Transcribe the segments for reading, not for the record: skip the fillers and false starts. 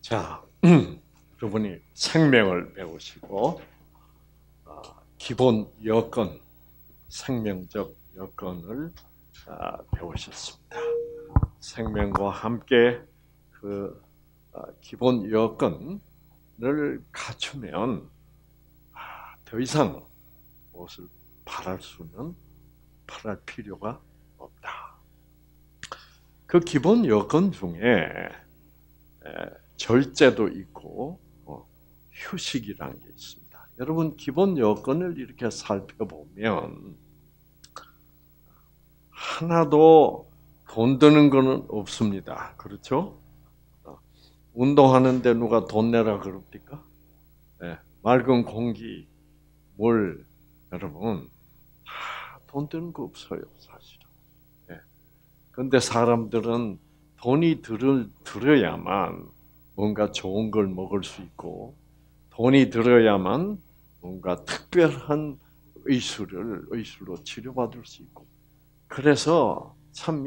자, 여러분이 생명을 배우시고 기본 여건, 생명적 여건을 배우셨습니다. 생명과 함께 그 기본 여건을 갖추면 더 이상 무엇을 바랄 필요가 없다. 그 기본 여건 중에 절제도 있고 휴식이라는 게 있습니다. 여러분 기본 여건을 이렇게 살펴보면 하나도 돈 드는 거는 없습니다. 그렇죠? 운동하는데 누가 돈 내라 그럽니까? 네, 맑은 공기, 물, 여러분 다 돈 드는 거 없어요, 사실은. 그런데 사람들은 돈이 들어야만 뭔가 좋은 걸 먹을 수 있고, 돈이 들어야만 뭔가 특별한 의술로 치료받을 수 있고, 그래서 참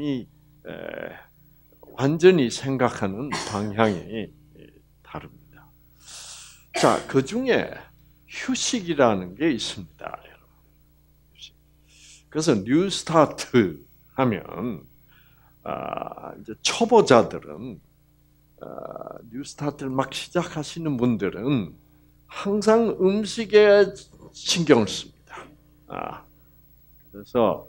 완전히 생각하는 방향이 다릅니다. 자, 그 중에 휴식이라는 게 있습니다, 여러분. 휴식. 그래서 뉴 스타트 하면 이제 초보자들은 뉴 스타트를 막 시작하시는 분들은 항상 음식에 신경을 씁니다. 그래서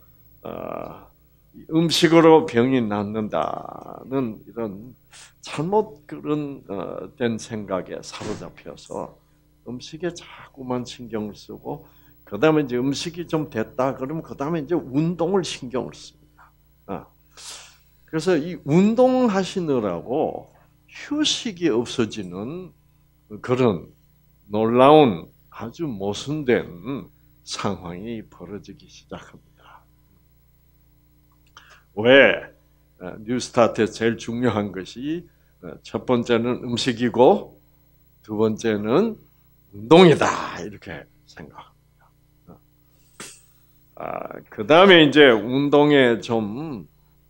음식으로 병이 낫는다는 이런 잘못 된 생각에 사로잡혀서 음식에 자꾸만 신경을 쓰고, 그 다음에 이제 음식이 좀 됐다 그러면 그 다음에 이제 운동을 신경을 씁니다. 그래서 이 운동하시느라고 휴식이 없어지는 그런 놀라운 아주 모순된 상황이 벌어지기 시작합니다. 왜? 뉴스타트에서 제일 중요한 것이 첫 번째는 음식이고 두 번째는 운동이다, 이렇게 생각합니다. 그 다음에 이제 운동에 좀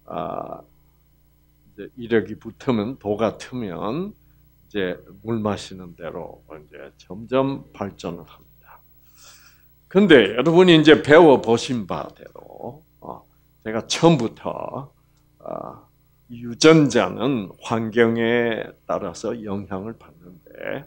이제 이력이 붙으면, 도가 트면 이제 물 마시는 대로 이제 점점 발전을 합니다. 근데 여러분이 이제 배워 보신 바대로 제가 처음부터 유전자는 환경에 따라서 영향을 받는데,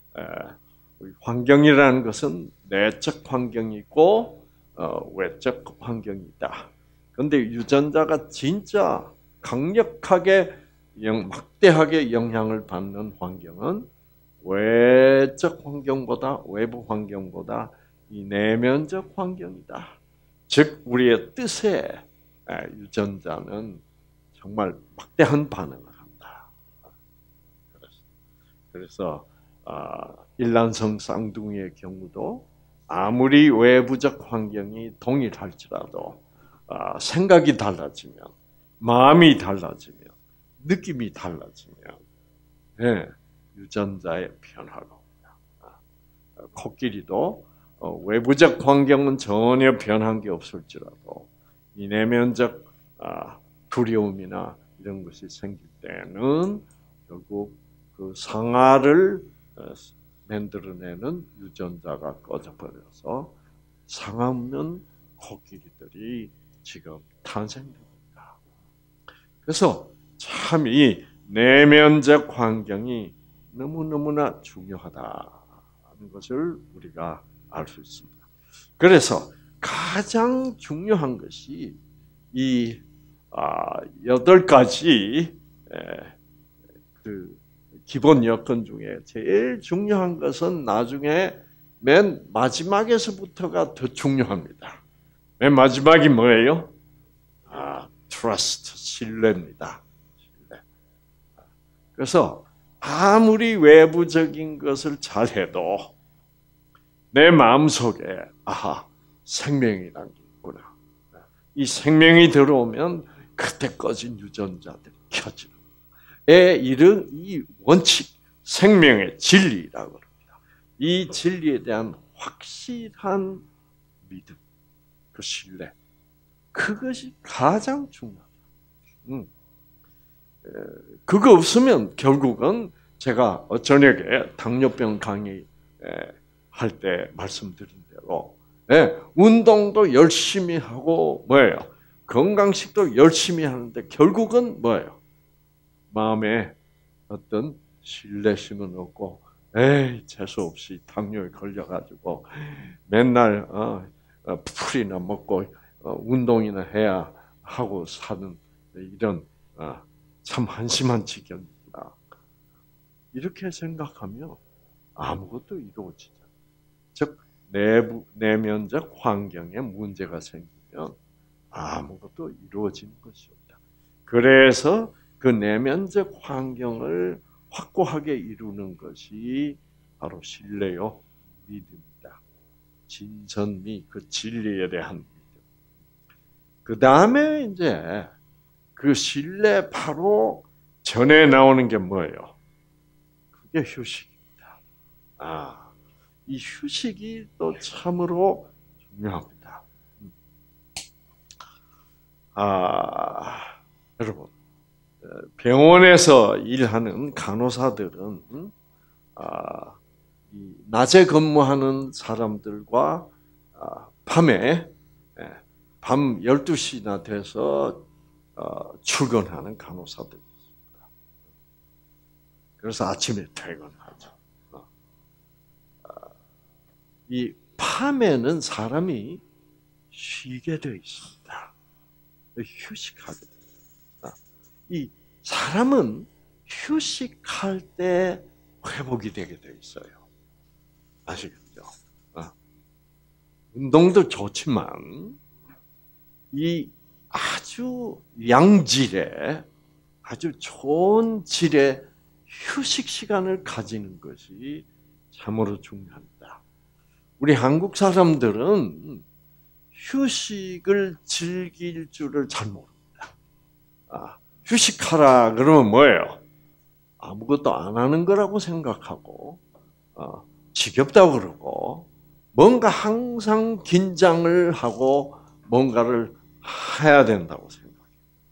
환경이라는 것은 내적 환경이 있고 외적 환경이 있다. 그런데 유전자가 진짜 강력하게 막대하게 영향을 받는 환경은 외적 환경보다, 외부 환경보다 이 내면적 환경이다. 즉 우리의 뜻에 유전자는 정말 막대한 반응을 한다. 그래서 일란성 쌍둥이의 경우도 아무리 외부적 환경이 동일할지라도 생각이 달라지면, 마음이 달라지면, 느낌이 달라지면 유전자의 변화가 옵니다. 코끼리도 외부적 환경은 전혀 변한 게 없을지라도 이 내면적 두려움이나 이런 것이 생길 때는 결국 그 상아를 만들어내는 유전자가 꺼져버려서 상아 없는 코끼리들이 지금 탄생됩니다. 그래서 참 이 내면적 환경이 너무너무나 중요하다는 것을 우리가 알 수 있습니다. 그래서 가장 중요한 것이 이 8가지 그 기본 여건 중에 제일 중요한 것은 나중에 맨 마지막에서부터가 더 중요합니다. 맨 마지막이 뭐예요? trust, 신뢰입니다. 신뢰. 그래서 아무리 외부적인 것을 잘해도 내 마음속에 생명이라는 게 있구나. 이 생명이 들어오면 그때 꺼진 유전자들이 켜지는 이런 이 원칙, 생명의 진리라고 합니다. 이 진리에 대한 확실한 믿음, 그 신뢰, 그것이 가장 중요하다. 그거 없으면 결국은 제가 저녁에 당뇨병 강의 할 때 말씀드린 대로 운동도 열심히 하고 뭐예요? 건강식도 열심히 하는데 결국은 뭐예요? 마음에 어떤 신뢰심은 없고 재수 없이 당뇨에 걸려가지고 맨날 풀이나 먹고 운동이나 해야 하고 사는 이런 참 한심한 지경이다. 이렇게 생각하면 아무것도 이루어지지 않아요. 즉 내면적 환경에 문제가 생기면 아무것도 이루어지는 것이 없다. 그래서 그 내면적 환경을 확고하게 이루는 것이 바로 신뢰요, 믿음이다. 진선미, 그 진리에 대한 믿음. 그 다음에 이제 그 신뢰 바로 전에 나오는 게 뭐예요? 그게 휴식입니다. 이 휴식이 또 참으로 중요합니다. 여러분, 병원에서 일하는 간호사들은 낮에 근무하는 사람들과 밤에 밤 12시나 돼서 출근하는 간호사들이 있습니다. 그래서 아침에 퇴근하죠. 이 밤에는 사람이 쉬게 되어 있습니다. 휴식하게 됩니다. 이 사람은 휴식할 때 회복이 되게 되어 있어요. 아시겠죠? 운동도 좋지만 이 아주 양질의 아주 좋은 질의 휴식 시간을 가지는 것이 참으로 중요합니다. 우리 한국 사람들은 휴식을 즐길 줄을 잘 모릅니다. 휴식하라 그러면 뭐예요? 아무것도 안 하는 거라고 생각하고 지겹다고 그러고 뭔가 항상 긴장을 하고 뭔가를 해야 된다고 생각해요.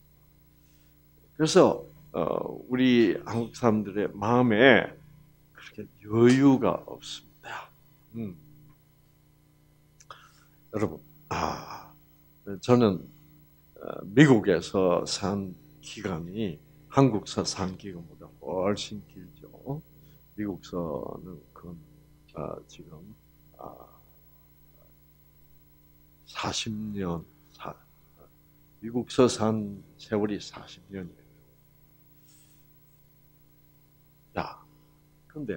그래서 우리 한국 사람들의 마음에 그렇게 여유가 없습니다. 여러분, 저는 미국에서 산 기간이 한국서 산 기간보다 훨씬 길죠. 미국서는 지금 40년, 미국서 산 세월이 40년이에요. 근데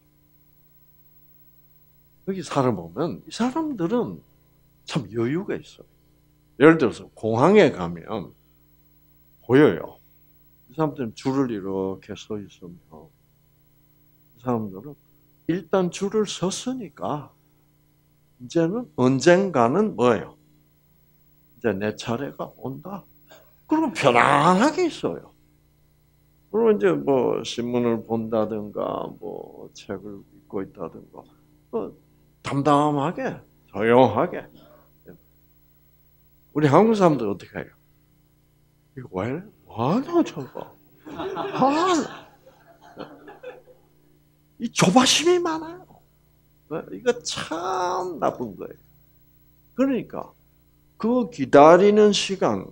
여기 살아보면 이 사람들은 참 여유가 있어요. 예를 들어서 공항에 가면 보여요. 이 사람들은 줄을 이렇게 서 있으면 이 사람들은 일단 줄을 섰으니까 이제는 언젠가는 뭐예요? 이제 내 차례가 온다. 그리고 편안하게 있어요. 그리고 이제 뭐 신문을 본다든가 뭐 책을 읽고 있다든가 담담하게 조용하게. 우리 한국 사람들 어떻게 해요? 이거 왜 이래? 뭐하냐 저거? 이 조바심이 많아요. 이거 참 나쁜 거예요. 그러니까 그 기다리는 시간은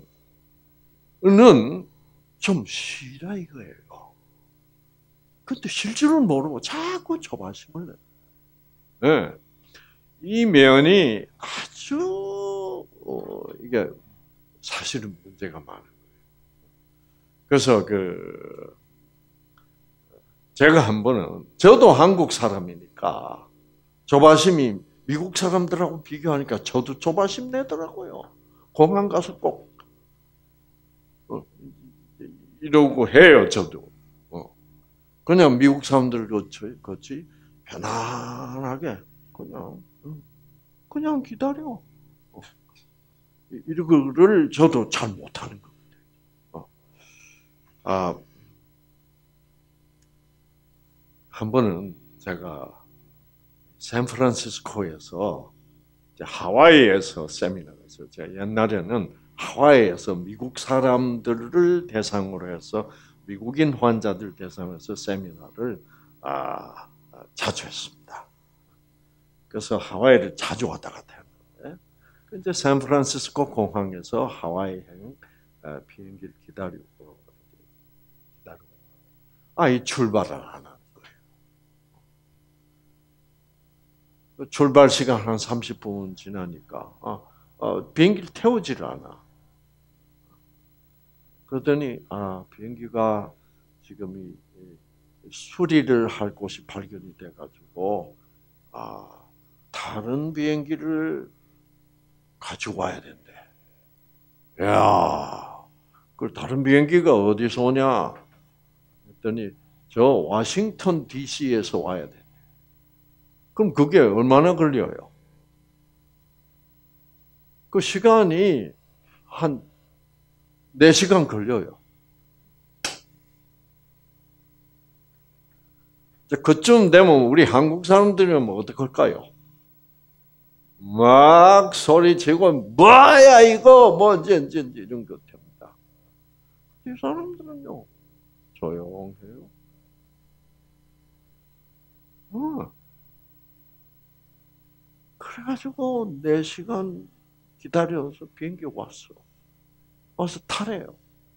좀 쉬라 이거예요. 근데 실제로는 모르고 자꾸 조바심을 내요. 네. 이 면이 아주 이게 사실은 문제가 많은 거예요. 그래서 제가 한 번은 저도 한국 사람이니까 조바심이 미국 사람들하고 비교하니까 저도 조바심 내더라고요. 공항 가서 꼭 이러고 해요, 저도. 그냥 미국 사람들 같이 편안하게 그냥 기다려. 이거를 저도 잘 못하는 겁니다. 한 번은 제가 샌프란시스코에서 하와이에서 세미나를 했어요. 제가 옛날에는 하와이에서 미국 사람들을 대상으로 해서 미국인 환자들 대상에서 세미나를 자주 했습니다. 그래서 하와이를 자주 왔다 갔다 했는데, 이제 샌프란시스코 공항에서 하와이행 비행기를 기다리고, 이 출발을 안 하는 거예요. 출발 시간 한 30분 지나니까, 비행기를 태우지를 않아. 그러더니, 비행기가 지금 수리를 할 곳이 발견이 돼가지고, 다른 비행기를 가지고 와야 된대. 야, 그 다른 비행기가 어디서 오냐? 했더니 저 워싱턴 DC에서 와야 돼. 그럼 그게 얼마나 걸려요? 그 시간이 한 4시간 걸려요. 그쯤 되면 우리 한국 사람들이면 어떡할까요? 막 소리치고 뭐야 이거 뭐 이제 이런 것 됩니다. 이 사람들은요 조용해요. 그래가지고 4시간 기다려서 비행기 왔어. 와서 타래요.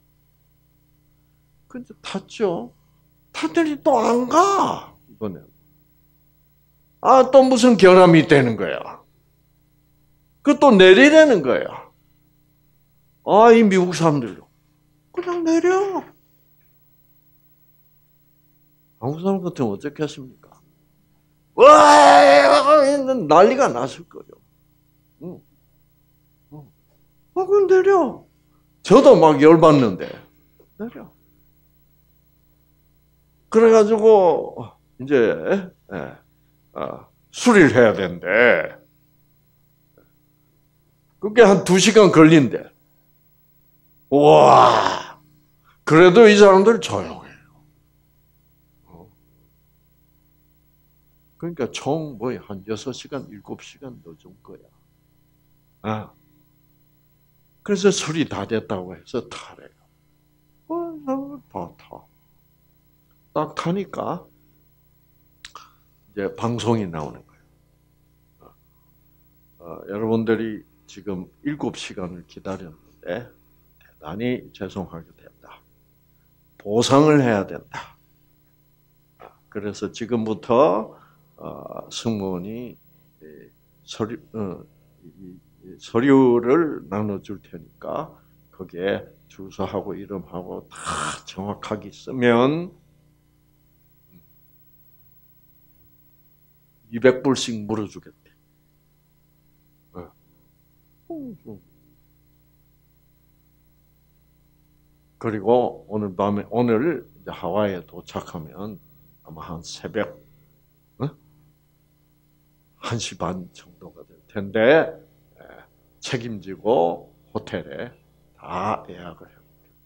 근데 탔죠. 탔더니 또 안 가. 이번엔. 또 무슨 결함이 있다는 거야. 그 또 내리라는 거야. 이 미국 사람들도. 그냥 내려. 한국 사람 같으면 어떻겠습니까? 와! 난리가 났을 거예요. 그럼 내려. 저도 막 열받는데. 내려. 그래가지고, 이제, 수리를 해야 된대. 그게 한 2시간 걸린대. 와, 그래도 이 사람들 조용해요. 그러니까 총 한 6시간, 7시간 늦은 거야. 그래서 수리 다 됐다고 해서 타래요. 다 타. 딱 타니까 이제 방송이 나오는 거예요. 여러분들이 지금 7시간을 기다렸는데 대단히 죄송하게 됐다. 보상을 해야 된다. 그래서 지금부터 승무원이 서류를 나눠줄 테니까 거기에 주소하고 이름하고 다 정확하게 쓰면 200불씩 물어주겠대. 그리고 오늘 이제 하와이에 도착하면 아마 한 새벽 1시 반 정도가 될 텐데 책임지고 호텔에 다 예약을 해요.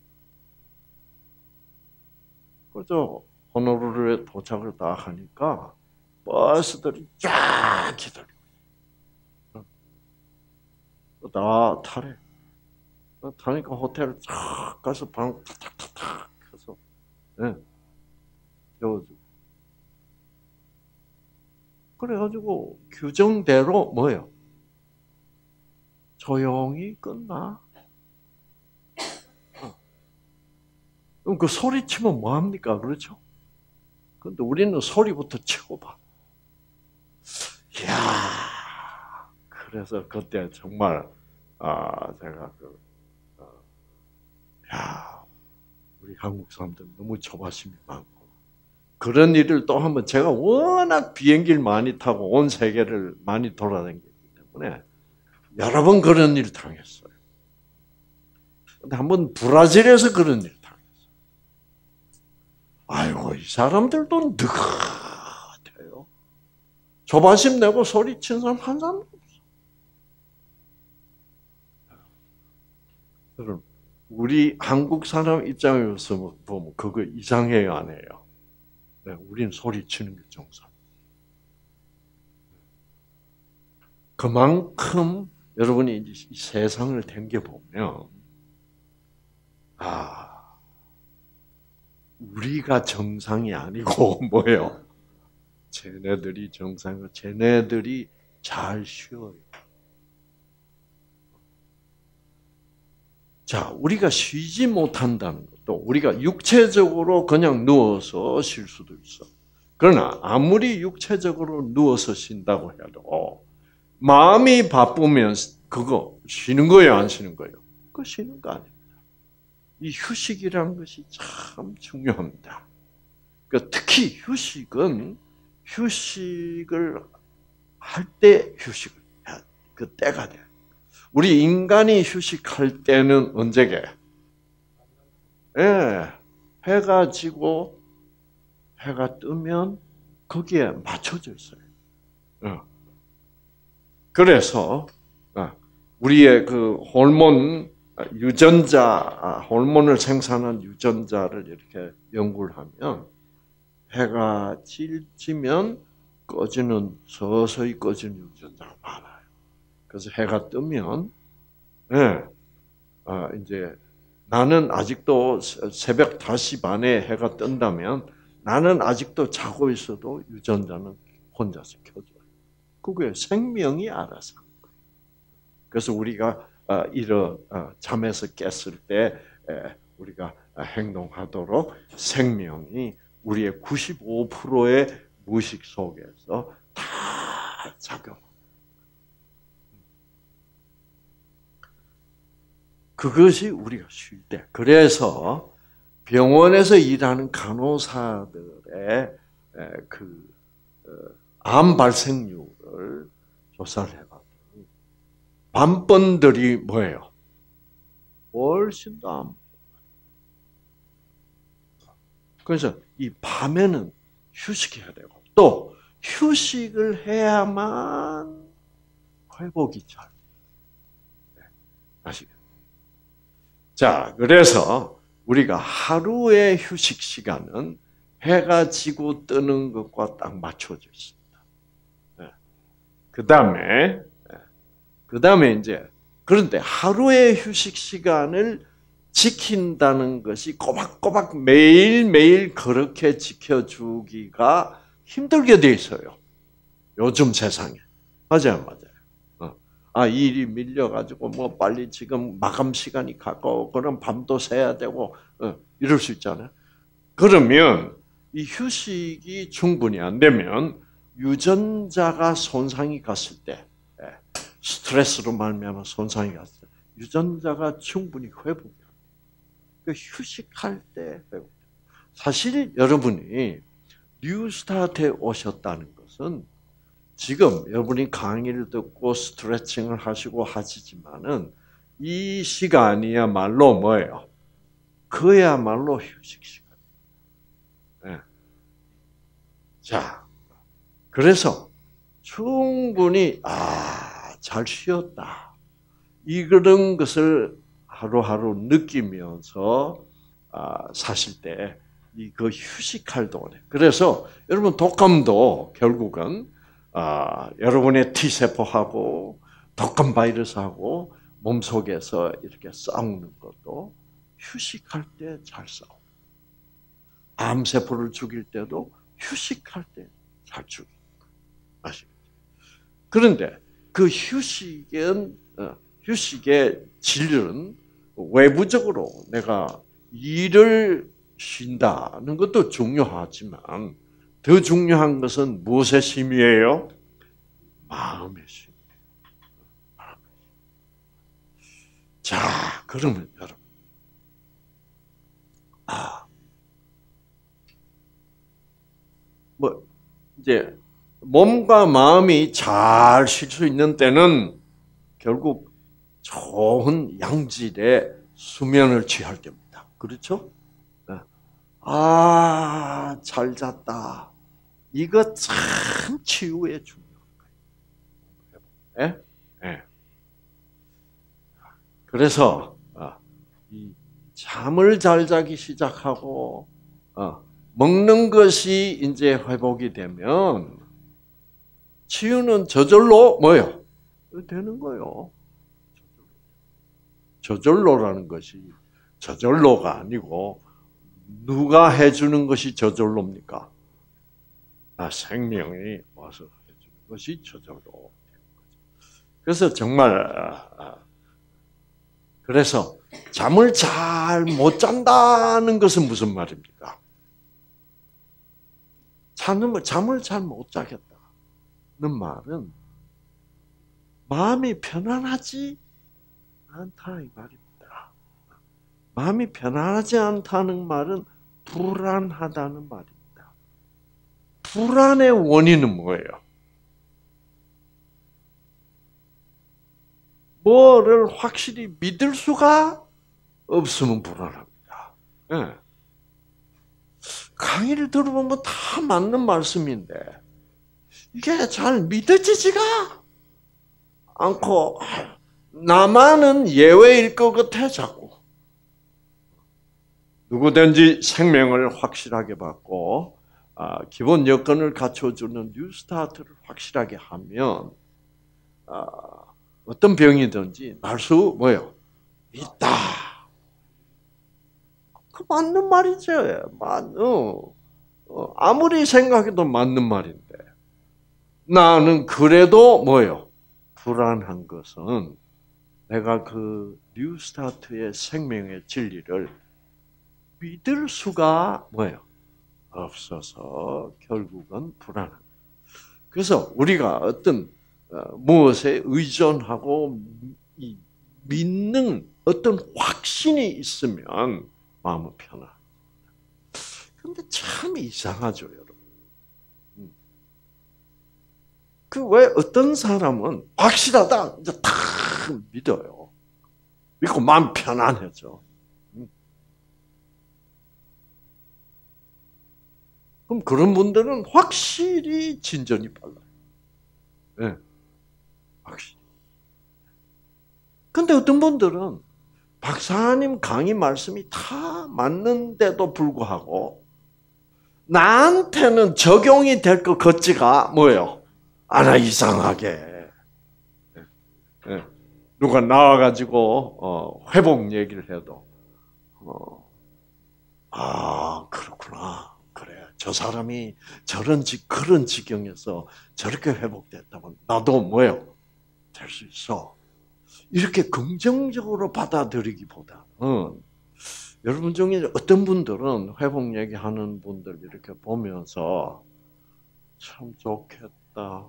그래서 호놀룰루에 도착을 다 하니까 버스들이 쫙 기다리고 다 타래. 타니까 호텔을 쫙 가서 방 탁탁탁탁 해서 재워주고. 그래가지고 규정대로 뭐예요? 조용히 끝나. 그럼 그 소리치면 뭐합니까? 그렇죠? 근데 우리는 소리부터 치고 봐. 이야, 그래서 그때 정말, 제가 우리 한국 사람들 너무 조바심이 많고, 그런 일을 또 한번 제가 워낙 비행기를 많이 타고 온 세계를 많이 돌아다녔기 때문에 여러 번 그런 일을 당했어요. 근데 한번 브라질에서 그런 일을 당했어요. 아이고, 이 사람들도 느긋해요. 조바심 내고 소리치는 사람 한 사람도 없어. 여러분, 우리 한국 사람 입장에서 보면 그거 이상해요, 안 해요? 네, 우리는 소리치는 게 정상. 그만큼 여러분이 이 세상을 댕겨보면 우리가 정상이 아니고 뭐예요? 쟤네들이 정상이고 쟤네들이 잘 쉬어요. 자, 우리가 쉬지 못한다는 것도 우리가 육체적으로 그냥 누워서 쉴 수도 있어. 그러나 아무리 육체적으로 누워서 쉰다고 해도 마음이 바쁘면 그거 쉬는 거예요, 안 쉬는 거예요? 그거 쉬는 거 아닙니다. 이 휴식이라는 것이 참 중요합니다. 특히 휴식은 휴식을 할 때 휴식을 해야 돼. 그 때가 돼. 우리 인간이 휴식할 때는 언제게? 예, 해가 지고 해가 뜨면 거기에 맞춰져 있어요. 그래서 우리의 그 호르몬 유전자, 호르몬을 생산하는 유전자를 이렇게 연구를 하면 해가 지면 서서히 꺼지는 유전자가 많아요. 그래서 해가 뜨면, 이제 나는 아직도 새벽 5시 반에 해가 뜬다면 나는 아직도 자고 있어도 유전자는 혼자서 켜져요. 그게 생명이 알아서 하는 거예요. 그래서 우리가 잠에서 깼을 때 우리가 행동하도록 생명이 우리의 95%의 무의식 속에서 다 작용. 그것이 우리가 쉴 때. 그래서 병원에서 일하는 간호사들의 암 발생률을 조사를 해봤더니 밤번들이 뭐예요? 훨씬 더 암. 그래서 이 밤에는 휴식해야 되고 또 휴식을 해야만 회복이 잘 돼요. 아시겠죠? 자, 그래서 우리가 하루의 휴식 시간은 해가 지고 뜨는 것과 딱 맞춰져 있습니다. 그 다음에 이제, 그런데 하루의 휴식 시간을 지킨다는 것이 꼬박꼬박 매일매일 그렇게 지켜주기가 힘들게 돼 있어요. 요즘 세상에. 맞아요. 이 일이 밀려가지고, 빨리 지금 마감 시간이 가까워, 그럼 밤도 새야 되고, 이럴 수 있잖아요. 그러면 이 휴식이 충분히 안 되면 유전자가 손상이 갔을 때, 스트레스로 말미암아 손상이 갔을 때, 유전자가 충분히 회복이 안 돼요. 휴식할 때 회복. 사실 여러분이 뉴스타트에 오셨다는 것은 지금 여러분이 강의를 듣고 스트레칭을 하시고 하시지만은 이 시간이야말로 뭐예요? 그야말로 휴식 시간. 네. 자, 그래서 충분히 잘 쉬었다. 이런 것을 하루하루 느끼면서 사실 때 그 휴식할 동안에. 그래서 여러분 독감도 결국은 여러분의 T세포하고 독감 바이러스하고 몸속에서 이렇게 싸우는 것도 휴식할 때 잘 싸워. 암세포를 죽일 때도 휴식할 때 잘 죽이는 거예요. 아시겠죠? 그런데 그 휴식의 질은 외부적으로 내가 일을 쉰다는 것도 중요하지만 더 중요한 것은 무엇의 쉼이에요? 마음의 쉼. 자, 그러면 여러분, 이제 몸과 마음이 잘 쉴 수 있는 때는 결국 좋은 양질의 수면을 취할 때입니다. 그렇죠? 잘 잤다. 이거 참 치유에 중요한 거예요. 네? 그래서 이 잠을 잘 자기 시작하고 먹는 것이 이제 회복이 되면 치유는 저절로 뭐예요? 되는 거예요. 저절로라는 것이 저절로가 아니고 누가 해주는 것이 저절로입니까? 생명이 와서 해주는 것이 저절로. 그래서 정말 그래서 잠을 잘 못 잔다는 것은 무슨 말입니까? 잠을 잘 못 자겠다는 말은 마음이 편안하지 않다 이 말입니다. 마음이 편안하지 않다는 말은 불안하다는 말입니다. 불안의 원인은 뭐예요? 뭐를 확실히 믿을 수가 없으면 불안합니다. 네. 강의를 들어보면 다 맞는 말씀인데 이게 잘 믿어지지가 않고 나만은 예외일 것 같아 자꾸. 누구든지 생명을 확실하게 받고 기본 여건을 갖춰주는 뉴스타트를 확실하게 하면 어떤 병이든지 날 수 뭐요? 있다. 그 맞는 말이죠. 아무리 생각해도 맞는 말인데 나는 그래도 뭐요? 불안한 것은 내가 그 뉴스타트의 생명의 진리를 믿을 수가 뭐예요? 없어서 결국은 불안한. 그래서 우리가 어떤 무엇에 의존하고 믿는 어떤 확신이 있으면 마음은 편안. 근데 참 이상하죠, 여러분. 그 왜 어떤 사람은 확실하다 이제 다 믿어요. 믿고 마음 편안해져. 그럼 그런 분들은 확실히 진전이 빨라요. 네, 확실히. 근데 어떤 분들은 박사님 강의 말씀이 다 맞는데도 불구하고 나한테는 적용이 될 것 같지가 뭐예요? 않아 이상하게. 네. 누가 나와가지고 회복 얘기를 해도 그렇구나. 그래. 저 사람이 그런 지경에서 저렇게 회복됐다면 나도 뭐예요? 될 수 있어. 이렇게 긍정적으로 받아들이기보다는 여러분 중에 어떤 분들은 회복 얘기하는 분들 이렇게 보면서 참 좋겠다.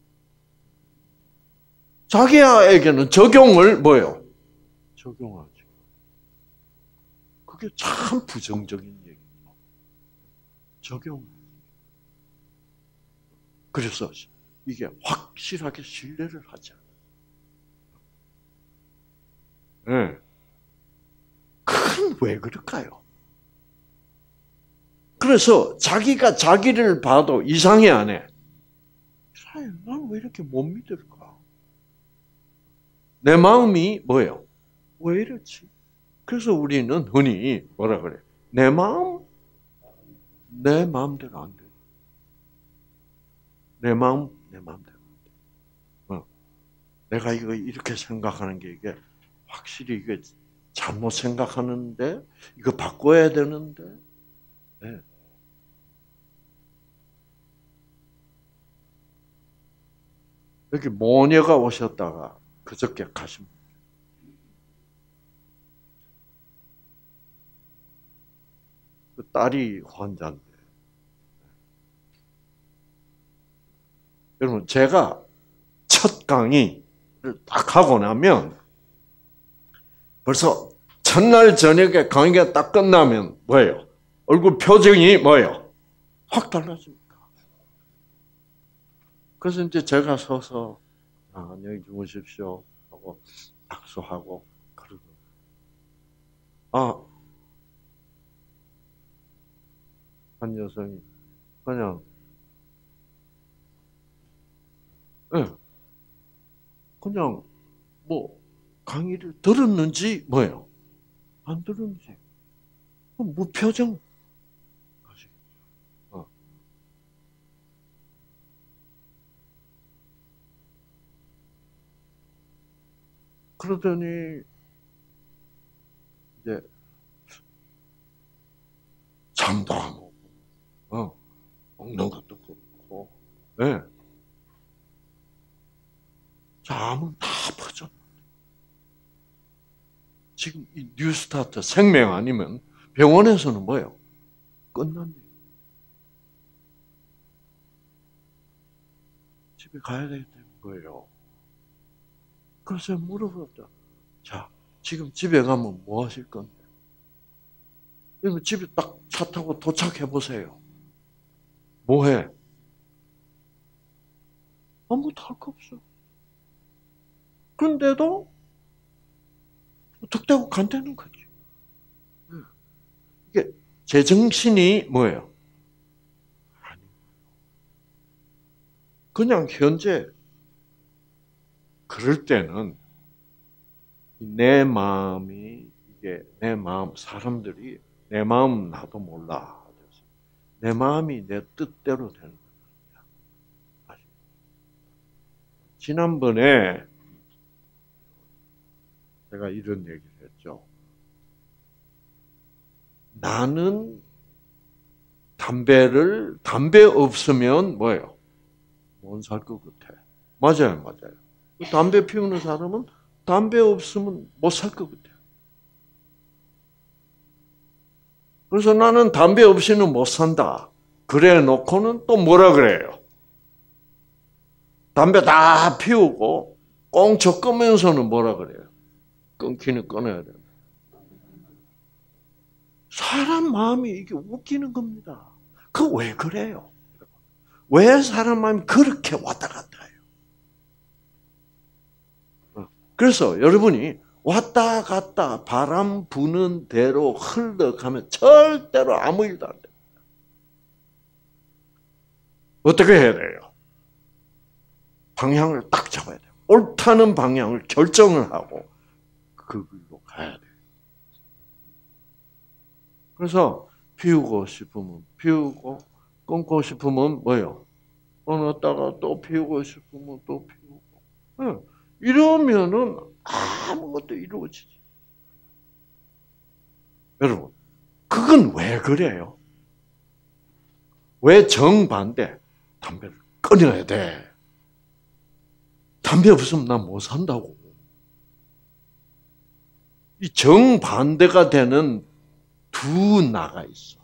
자기에게는 적용을 뭐예요? 적용하지. 그게 참 부정적인 얘기죠. 적용. 그래서 이게 확실하게 신뢰를 하지 않아요. 네. 그건 왜 그럴까요? 그래서 자기가 자기를 봐도 이상해 안 해. 이상해. 난 왜 이렇게 못 믿을까? 내 마음이 뭐예요? 왜 이렇지? 그래서 우리는 흔히 뭐라 그래? 내 마음대로 안 돼. 내 마음대로 안 돼. 내가 이거 이렇게 생각하는 게 이게 확실히 이게 잘못 생각하는데 이거 바꿔야 되는데. 네. 여기 모녀가 오셨다가 그저께 가신 분. 그 딸이 환자인데. 여러분 제가 첫 강의를 딱 하고 나면 벌써 첫날 저녁에 강의가 딱 끝나면 뭐예요? 얼굴 표정이 뭐예요? 확 달라집니다. 그래서 이제 제가 서서 안녕히 주무십시오 하고 악수하고 그러고 한 여성이 그냥 그냥 뭐 강의를 들었는지 뭐예요? 안 들었는지 무표정. 그러더니 이제 잠도 안 오고, 먹는 것도 그렇고, 네. 잠은 다 퍼져. 지금 이 뉴스타트 생명 아니면 병원에서는 뭐예요? 끝났네. 집에 가야 되는 거예요. 그래서 물어봤다. 자, 지금 집에 가면 뭐 하실 건데? 그러면 집에 딱 차 타고 도착해 보세요. 뭐 해? 아무것도 할 거 없어. 그런데도 득대고 간다는 거지. 이게 제정신이 뭐예요? 그냥 현재 그럴 때는 내 마음이 이게 내 마음 사람들이 내 마음 나도 몰라. 내 마음이 내 뜻대로 되는 거야. 지난번에 제가 이런 얘기를 했죠. 나는 담배 없으면 뭐예요? 못 살 것 같아. 맞아요, 맞아요. 담배 피우는 사람은 담배 없으면 못 살 것 같아. 그래서 나는 담배 없이는 못 산다. 그래 놓고는 또 뭐라 그래요? 담배 다 피우고 꽁초 끄면서는 뭐라 그래요? 끊기는 끊어야 된다. 사람 마음이 이게 웃기는 겁니다. 그 왜 그래요? 왜 사람 마음이 그렇게 왔다 갔다 해요? 그래서 여러분이 왔다 갔다 바람 부는 대로 흘러가면 절대로 아무 일도 안 됩니다. 어떻게 해야 돼요? 방향을 딱 잡아야 돼요. 옳다는 방향을 결정을 하고 그 길로 가야 돼요. 그래서 피우고 싶으면 피우고 끊고 싶으면 뭐요? 끊었다가 또 피우고 싶으면 또 피우고. 이러면은 아무것도 이루어지지. 여러분, 그건 왜 그래요? 왜 정반대? 담배를 끊어야 돼. 담배 없으면 난 못 산다고. 이 정반대가 되는 두 나가 있어.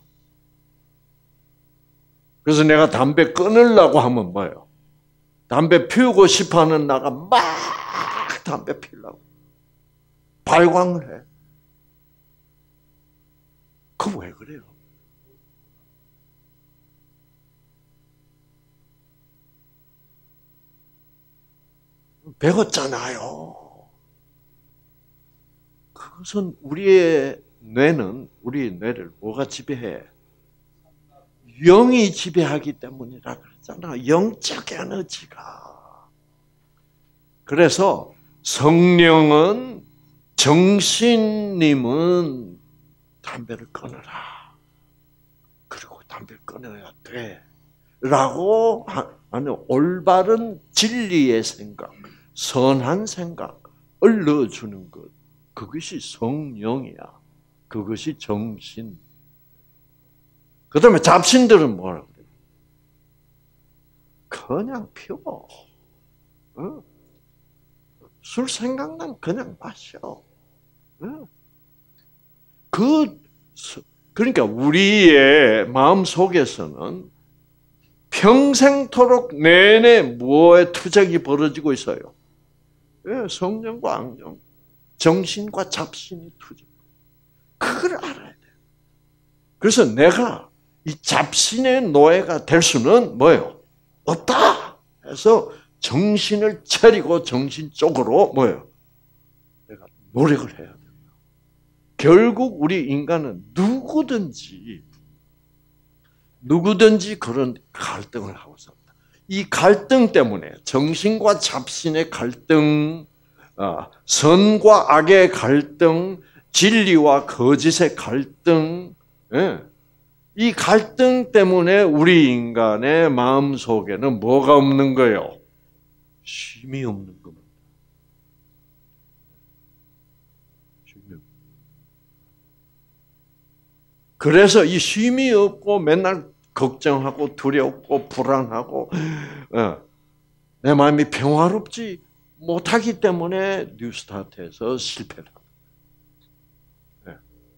그래서 내가 담배 끊으려고 하면 뭐예요? 담배 피우고 싶어하는 나가 막 담배 피우려고 발광을 해. 그 왜 그래요? 배웠잖아요. 그것은 우리 뇌를 뭐가 지배해? 영이 지배하기 때문이라 그랬잖아. 영적 에너지가. 그래서 성령은 정신님은 담배를 끊어라. 그리고 담배를 끊어야 돼. 라고 하는 올바른 진리의 생각, 선한 생각을 넣어주는 것. 그것이 성령이야. 그것이 정신. 그 다음에 잡신들은 뭐라고 그래요? 그냥 피워. 술 생각나면 그냥 마셔. 그러니까 우리의 마음 속에서는 평생토록 내내 뭐에 투쟁이 벌어지고 있어요? 성령과 악령, 정신과 잡신이 투쟁. 그걸 알아야 돼요. 그래서 내가 이 잡신의 노예가 될 수는 뭐예요? 없다. 해서 정신을 차리고 정신 쪽으로 뭐예요? 내가 노력을 해야 돼요. 결국 우리 인간은 누구든지 그런 갈등을 하고 삽니다. 이 갈등 때문에 정신과 잡신의 갈등, 선과 악의 갈등, 진리와 거짓의 갈등, 이 갈등 때문에 우리 인간의 마음 속에는 뭐가 없는 거예요? 쉼이 없는 겁니다. 그래서 이 쉼이 없고 맨날 걱정하고 두렵고 불안하고 내 마음이 평화롭지 못하기 때문에 뉴스타트에서 실패를 합니다.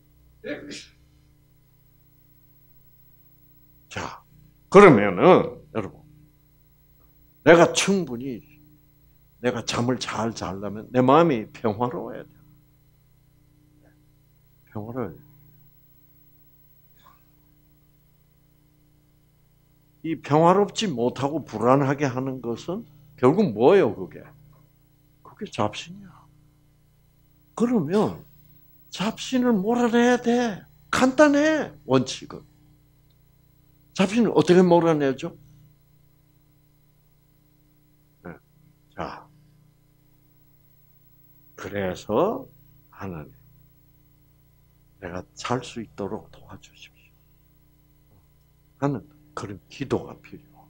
자, 그러면은 여러분, 내가 충분히 내가 잠을 잘 자려면 내 마음이 평화로워야 돼요. 평화로워야 돼요. 이 평화롭지 못하고 불안하게 하는 것은 결국 뭐예요, 그게? 그게 잡신이야. 그러면 잡신을 몰아내야 돼. 간단해, 원칙은. 잡신을 어떻게 몰아내죠? 네. 자, 그래서 하나님, 내가 잘 수 있도록 도와주십시오. 하는 그런 기도가 필요하고,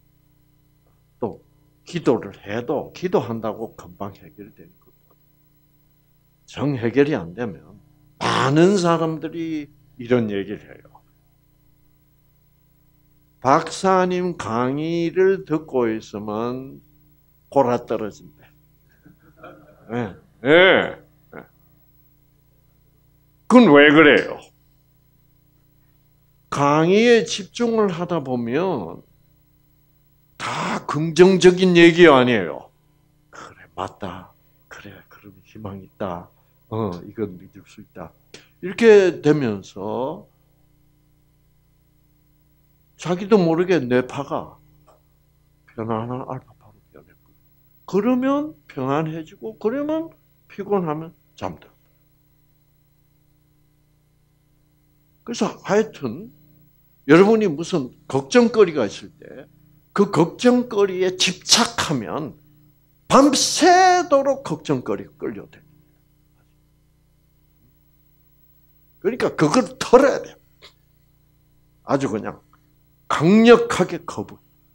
또 기도를 해도 기도한다고 금방 해결되는 것도 정 해결이 안 되면 많은 사람들이 이런 얘기를 해요. 박사님 강의를 듣고 있으면 골아 떨어진대. 네, 네. 그건 왜 그래요? 강의에 집중을 하다 보면 다 긍정적인 얘기 아니에요. 그래, 맞다. 그래, 그럼 희망 있다. 이건 믿을 수 있다. 이렇게 되면서 자기도 모르게 뇌파가 편안한 알파파로 변해버려요. 그러면 평안해지고, 그러면 피곤하면 잠들어. 그래서 하여튼 여러분이 무슨 걱정거리가 있을 때 그 걱정거리에 집착하면 밤새도록 걱정거리가 끌려대요. 그러니까 그걸 털어야 돼요. 아주 그냥 강력하게 거부.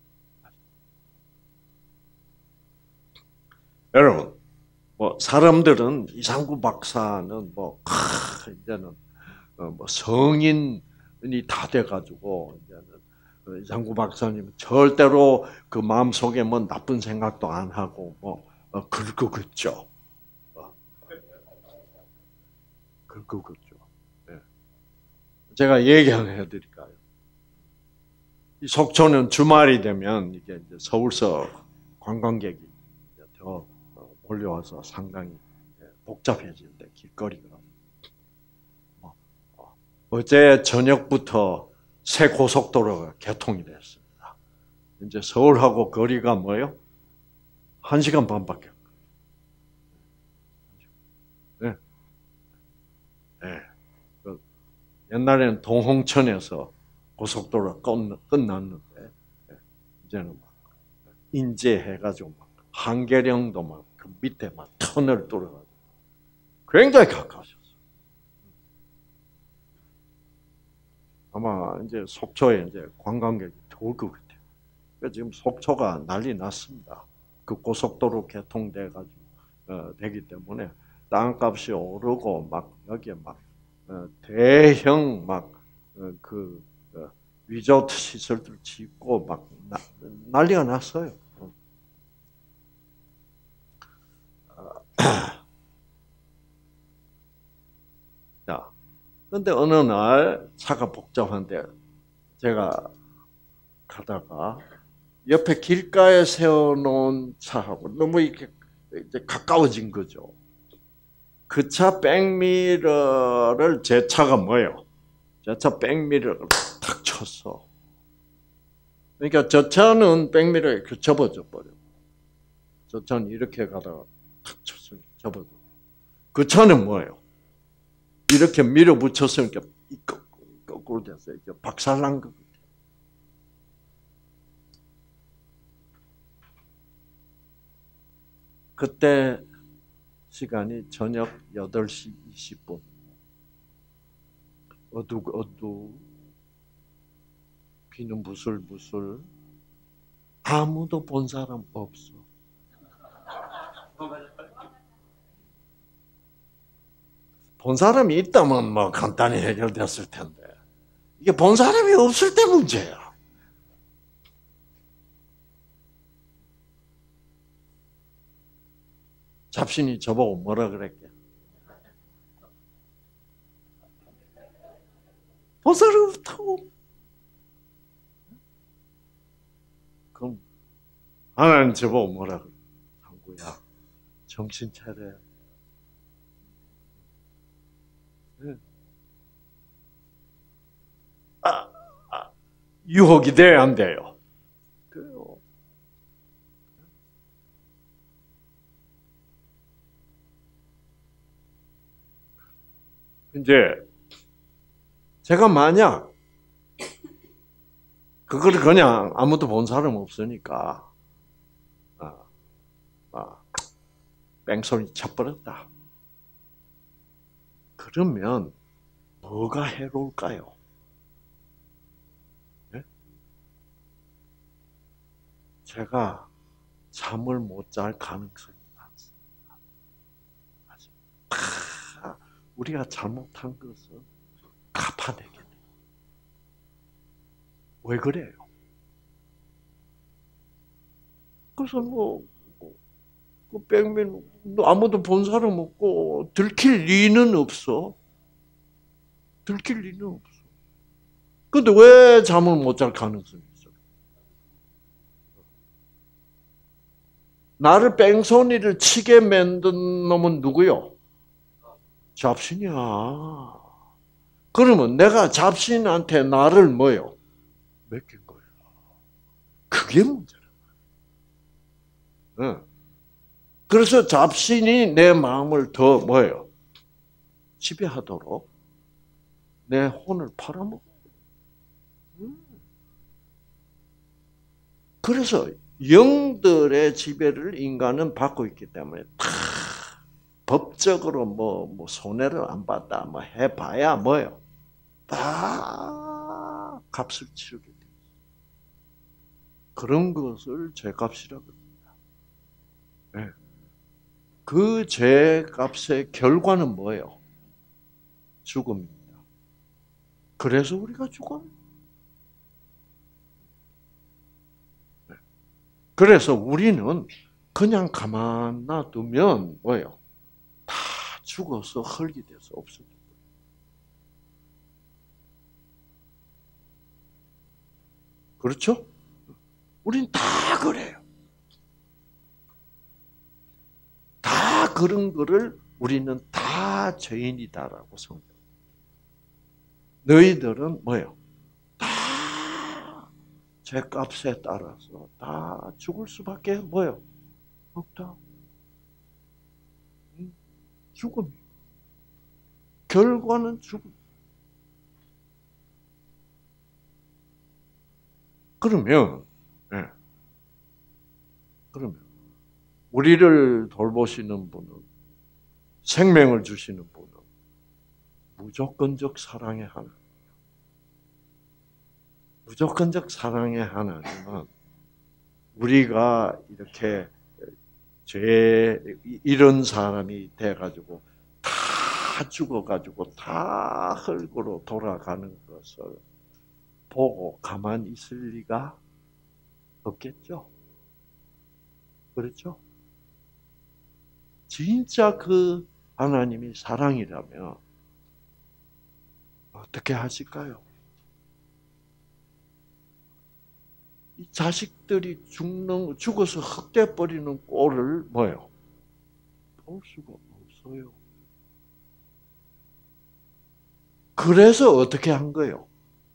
여러분, 뭐 사람들은 이상구 박사는 이제는 성인이 다 돼가지고 이제는 이상구 박사님은 절대로 그 마음 속에 뭐 나쁜 생각도 안 하고 그럴 거겠죠. 그럴 거겠죠. 네. 제가 얘기 하나 해드릴까요? 이 속초는 주말이 되면 이게 이제 서울서 관광객이 더 몰려와서 상당히 복잡해지는데 길거리가. 어제 저녁부터 새 고속도로가 개통이 됐습니다. 이제 서울하고 거리가 뭐예요? 1시간 반밖에. 네. 네. 옛날에는 동홍천에서 고속도로가 끝났는데 이제는 막 인제해가지고 막 한계령도 막 그 밑에 막 터널 뚫어가지고 굉장히 가까워졌어요. 아마 이제 속초에 이제 관광객이 더 올 것 같아요. 그래서 지금 속초가 난리 났습니다. 그 고속도로 개통돼가지고 되기 때문에 땅값이 오르고 막 여기에 막 대형 막 리조트 시설들 짓고 막 난리가 났어요. 자, 그런데 어느 날 차가 복잡한데 제가 가다가 옆에 길가에 세워놓은 차하고 너무 이렇게 이제 가까워진 거죠. 그 차 백미러를 제 차가 뭐예요? 제 차 백미러를 탁 쳤어. 그러니까 저 차는 백미러에 이렇게 접어져 버려. 저 차는 이렇게 가다가 탁 쳤으니까 접어져. 그 차는 뭐예요? 이렇게 밀어붙였으니까 거꾸로 됐어요. 박살난 거. 그때 시간이 저녁 8시 20분. 어두 비는 부슬부슬. 아무도 본 사람 없어. 본 사람이 있다면 뭐 간단히 해결됐을 텐데. 이게 본 사람이 없을 때 문제야. 잡신이 저보고 뭐라 그랬게? 본 사람이 없다고. 그럼 하나님 저보고 뭐라 그래? 상구야, 정신 차려. 유혹이 돼야 안 돼요? 돼요. 이제 제가 만약 그걸 그냥 아무도 본 사람 없으니까 뺑소니 쳐버렸다. 그러면 뭐가 해로울까요? 네? 제가 잠을 못 잘 가능성이 많습니다. 우리가 잘못한 것은 갚아내게 돼요. 왜 그래요? 그래서 그 백면 아무도 본 사람 없고 들킬 리는 없어. 들킬 리는 없어. 근데 왜 잠을 못 잘 가능성이 있어? 나를 뺑소니를 치게 만든 놈은 누구요? 잡신이야. 그러면 내가 잡신한테 나를 뭐요? 맡긴 거야. 그게 문제라. 응. 그래서 잡신이 내 마음을 더 뭐예요? 지배하도록 내 혼을 팔아먹어. 그래서 영들의 지배를 인간은 받고 있기 때문에 다 법적으로 뭐 손해를 안 받다 뭐 해봐야 뭐요? 다 값을 치르게 돼. 그런 것을 죄값이라고 합니다. 네. 그 죄값의 결과는 뭐예요? 죽음입니다. 그래서 우리가 죽어요. 네. 그래서 우리는 그냥 가만 놔두면 뭐예요? 다 죽어서 흙이 돼서 없어져. 그렇죠? 우린 다 그래요. 다 그런 거를 우리는 다 죄인이다라고 생각해요. 너희들은 뭐예요? 다 죄값에 따라서 다 죽을 수밖에 뭐예요? 없다. 죽음. 결과는 죽음. 그러면 우리를 돌보시는 분은 생명을 주시는 분은 무조건적 사랑의 하나님. 무조건적 사랑의 하나님은 우리가 이렇게 이런 사람이 돼가지고 다 죽어가지고 다 흙으로 돌아가는 것을 보고 가만히 있을 리가 없겠죠. 그렇죠? 진짜 그 하나님이 사랑이라면 어떻게 하실까요? 이 자식들이 죽어서 흑돼 버리는 꼴을 뭐예요? 볼 수가 없어요. 그래서 어떻게 한 거예요?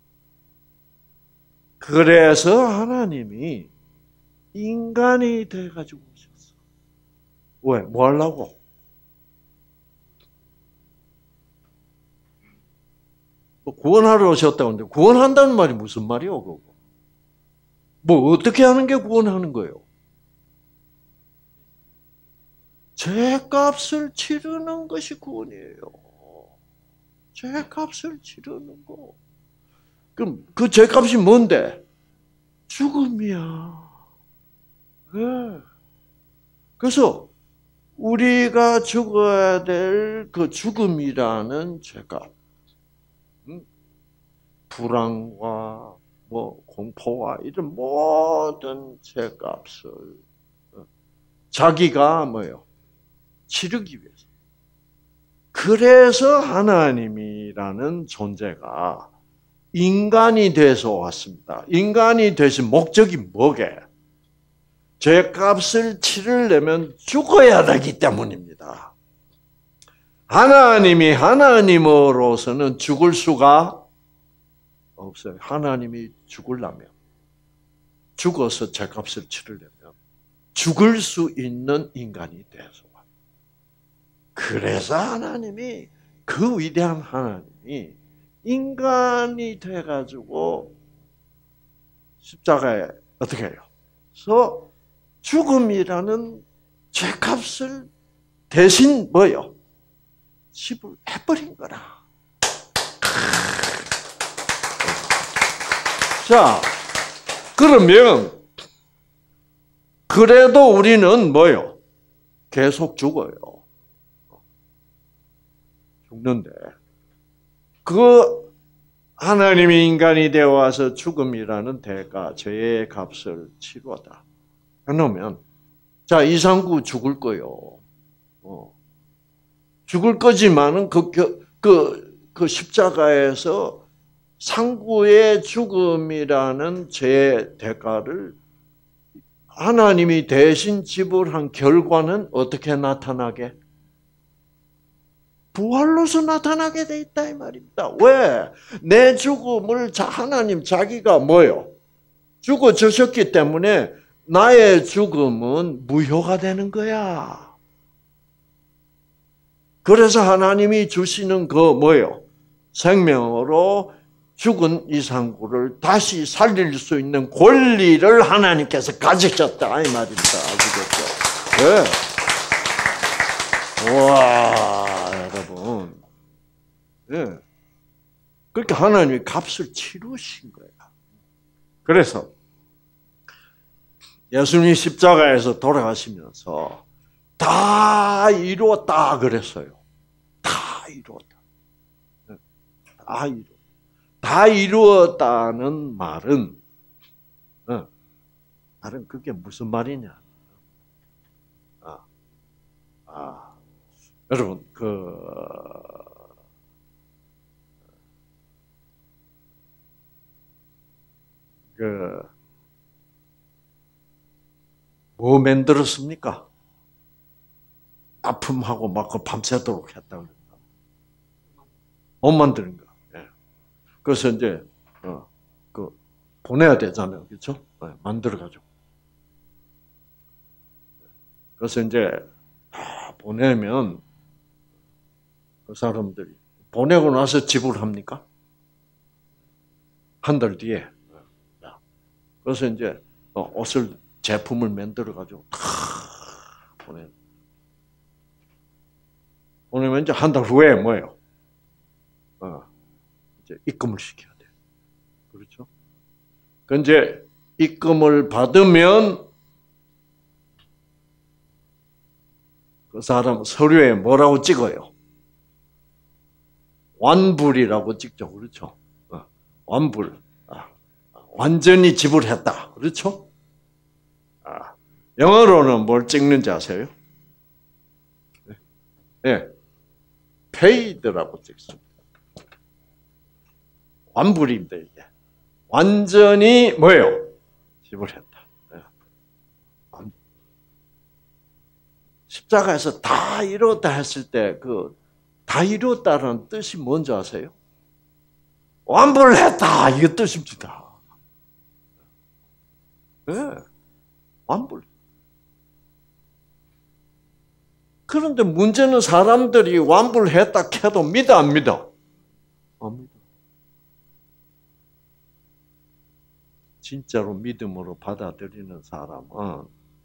그래서 하나님이 인간이 돼가지고 오셨어. 왜? 뭐 하려고? 구원하러 오셨다고 하는데 구원한다는 말이 무슨 말이요? 그거? 뭐 어떻게 하는 게 구원하는 거예요? 죄값을 치르는 것이 구원이에요. 죄값을 치르는 거. 그럼 그 죄값이 뭔데? 죽음이야. 네. 그래서 우리가 죽어야 될 그 죽음이라는 죄값. 불안과 뭐 공포와 이런 모든 죄값을 자기가 뭐요? 치르기 위해서. 그래서 하나님이라는 존재가 인간이 돼서 왔습니다. 인간이 되신 목적이 뭐게? 죄값을 치르려면 죽어야 되기 때문입니다. 하나님이 하나님으로서는 죽을 수가 없어요. 하나님이 죽으려면, 죽어서 죄값을 치르려면 죽을 수 있는 인간이 돼서 와요. 그래서 하나님이, 그 위대한 하나님이 인간이 돼가지고 십자가에 어떻게 해요? 그래서 죽음이라는 죄값을 대신 뭐요? 지불해버린 거라. 자, 그러면 그래도 우리는 뭐요? 계속 죽어요. 죽는데 그 하나님이 인간이 되어 와서 죽음이라는 대가, 죄의 값을 치루었다. 그러면 자, 이상구 죽을 거요. 죽을 거지만은 그 십자가에서 상구의 죽음이라는 죄의 대가를 하나님이 대신 지불한 결과는 어떻게 나타나게? 부활로서 나타나게 돼 있다 이 말입니다. 왜? 내 죽음을 하나님 자기가 뭐요? 죽어 주셨기 때문에 나의 죽음은 무효가 되는 거야. 그래서 하나님이 주시는 그 뭐요? 생명으로 죽은 이상구를 다시 살릴 수 있는 권리를 하나님께서 가지셨다 이 말입니다. 아시겠죠? 네. 와, 여러분. 네. 그렇게 하나님이 값을 치르신 거예요. 그래서 예수님이 십자가에서 돌아가시면서 다 이루었다 그랬어요. 다 이루었다. 다 이루었다는 말은 그게 무슨 말이냐? 여러분 뭐 만들었습니까? 아픔하고 막 밤새도록 했다 그랬다. 못 만드는 거. 예. 그래서 이제 보내야 되잖아요, 그렇죠? 만들어 가지고. 그래서 이제 보내면 그 사람들이 보내고 나서 지불합니까? 한 달 뒤에. 그래서 이제 옷을 제품을 만들어 가지고 보내면 이제 한 달 후에 뭐예요? 이제 입금을 시켜야 돼. 그렇죠? 그 이제 입금을 받으면 그 사람 서류에 뭐라고 찍어요? 완불이라고 찍죠. 그렇죠? 완불. 완전히 지불했다. 그렇죠? 영어로는 뭘 찍는지 아세요? 네. paid라고 찍습니다. 완불입니다, 이게. 완전히 뭐예요? 지불했다. 십자가에서 다 이루었다 했을 때 다 이루었다는 뜻이 뭔지 아세요? 완불했다 이게 뜻입니다. 네, 완불. 그런데 문제는 사람들이 완불했다 해도 믿어 안 믿어? 안 믿어. 진짜로 믿음으로 받아들이는 사람은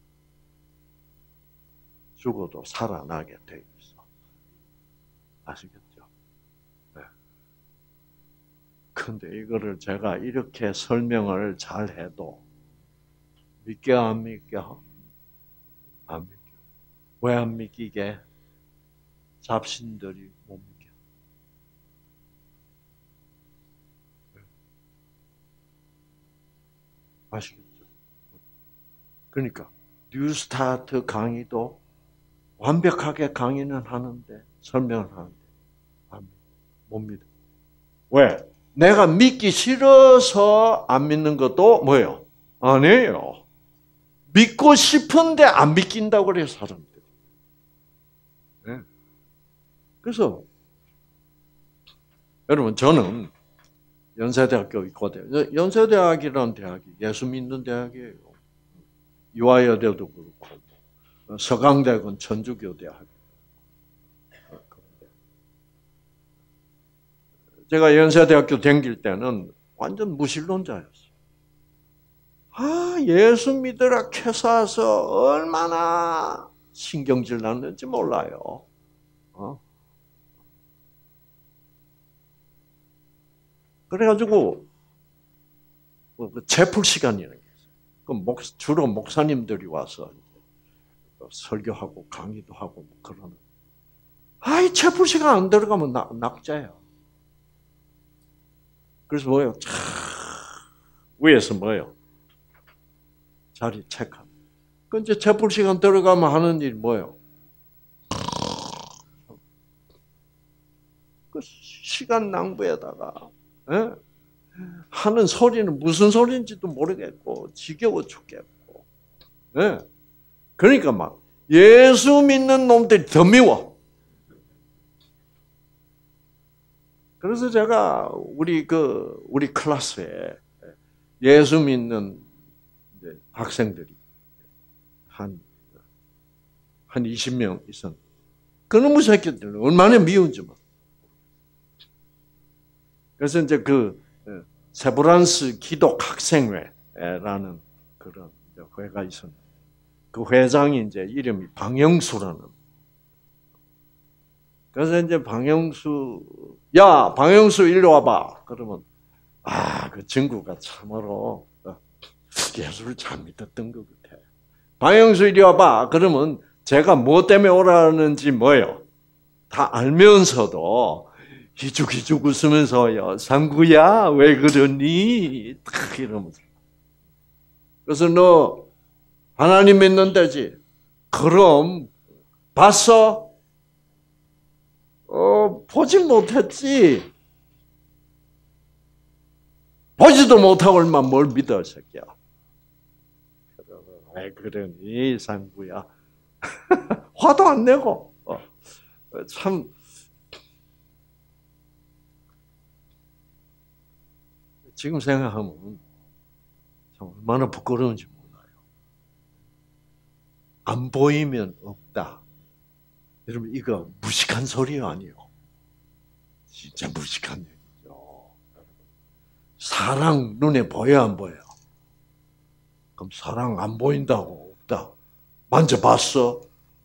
죽어도 살아나게 돼 있어. 아시겠죠? 네. 근데 이거를 제가 이렇게 설명을 잘 해도 믿겨 안 믿겨? 안 믿겨. 왜 안 믿기게? 잡신들이 못 믿겨. 아시겠죠? 그러니까 뉴스타트 강의도 완벽하게 강의는 하는데 설명을 하는데 못 믿어. 왜? 내가 믿기 싫어서 안 믿는 것도 뭐예요? 아니에요. 믿고 싶은데 안 믿긴다고 그래요, 사람들이. 네. 그래서 여러분, 저는 연세대학교 있거든요. 연세대학이라는 대학이 예수 믿는 대학이에요. 유아여대도 그렇고, 서강대학은 천주교 대학. 제가 연세대학교 다닐 때는 완전 무신론자였어요. 예수 믿으라 캐서서 얼마나 신경질 났는지 몰라요. 그래가지고 채플 시간이라는 게 있어요. 주로 목사님들이 와서 설교하고 강의도 하고 그러는. 이 채플 시간 안 들어가면 낙자예요. 그래서 뭐예요? 위에서 뭐예요? 자리 체크합니다. 그 이제 채플 시간 들어가면 하는 일이 뭐예요? 그 시간 낭비에다가 하는 소리는 무슨 소리인지도 모르겠고 지겨워 죽겠고. 그러니까 막 예수 믿는 놈들이 더 미워. 그래서 제가 우리 클래스에 예수 믿는 학생들이 한 20명 있었는데 그놈의 새끼들은 얼마나 미운지 막. 그래서 이제 세브란스 기독 학생회라는 그런 회가 있었는데 그 회장이 이제 이름이 방영수라는. 그래서 이제 방영수 일로 와봐. 그러면 그 친구가 참으로 예수를 잘 믿었던 것 같아. 방영수 이리 와봐. 그러면 제가 뭐 때문에 오라는지 뭐예요? 다 알면서도 기죽기죽 웃으면서요. 상구야 왜 그러니? 딱 이러면서. 그래서 너 하나님 믿는다지? 그럼 봤어? 보지 못했지. 보지도 못하고 얼마 뭘 믿어, 새끼야. 왜 그러니, 상구야. 화도 안 내고. 참. 지금 생각하면 참 얼마나 부끄러운지 몰라요. 안 보이면 없다. 여러분, 이거 무식한 소리 아니에요. 진짜 무식한 얘기죠. 사랑 눈에 보여, 안 보여? 그럼 사랑 안 보인다고 없다. 만져봤어?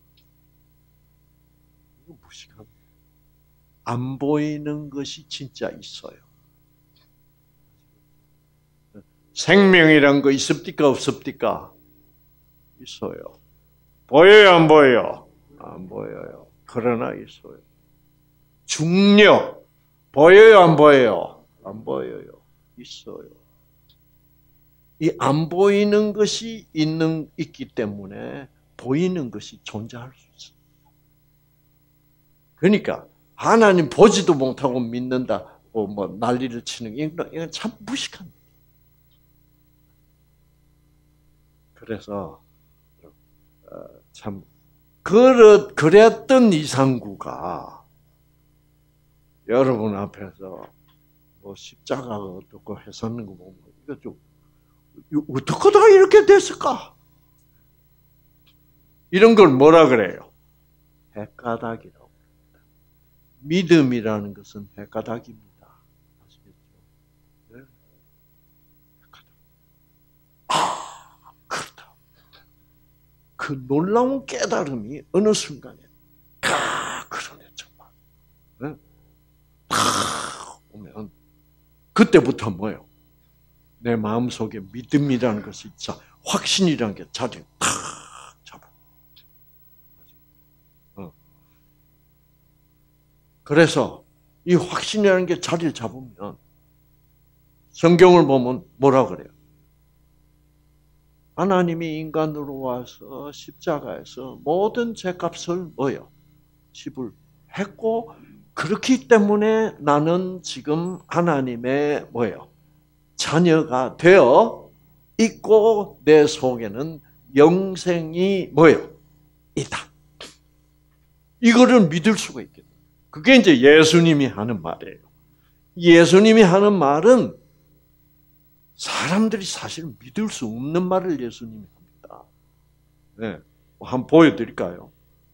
이거 무식한. 안 보이는 것이 진짜 있어요. 생명이란 거 있습니까, 없습니까? 있어요. 보여요, 안 보여요? 안 보여요. 그러나 있어요. 중력, 보여요, 안 보여요? 안 보여요. 있어요. 이 안 보이는 것이 있기 때문에 보이는 것이 존재할 수 있어요. 그러니까 하나님 보지도 못하고 믿는다고 뭐 난리를 치는 게 이건 참 무식한 거예요. 그래서 참 그랬던 이상구가 여러분 앞에서 뭐 십자가가 어떻고 해서는 거 보면 이거 좀 어떻게 다 이렇게 됐을까? 이런 걸 뭐라 그래요? 헷가닥이라고 합니다. 믿음이라는 것은 헷가닥입니다. 아시겠죠? 네? 헷가닥. 그렇다. 그 놀라운 깨달음이 어느 순간에 그러네 정말. 네? 오면 그때부터 뭐예요? 내 마음속에 믿음이라는 것이 있어. 확신이라는 게 자리를 탁 잡아. 그래서 이 확신이라는 게 자리를 잡으면 성경을 보면 뭐라 그래요? 하나님이 인간으로 와서 십자가에서 모든 죄값을 뭐요? 지불했고 그렇기 때문에 나는 지금 하나님의 뭐요? 자녀가 되어 있고 내 속에는 영생이 뭐요? 있다. 이거를 믿을 수가 있겠다. 그게 이제 예수님이 하는 말이에요. 예수님이 하는 말은 사람들이 사실 믿을 수 없는 말을 예수님이 합니다. 네. 한번 보여드릴까요?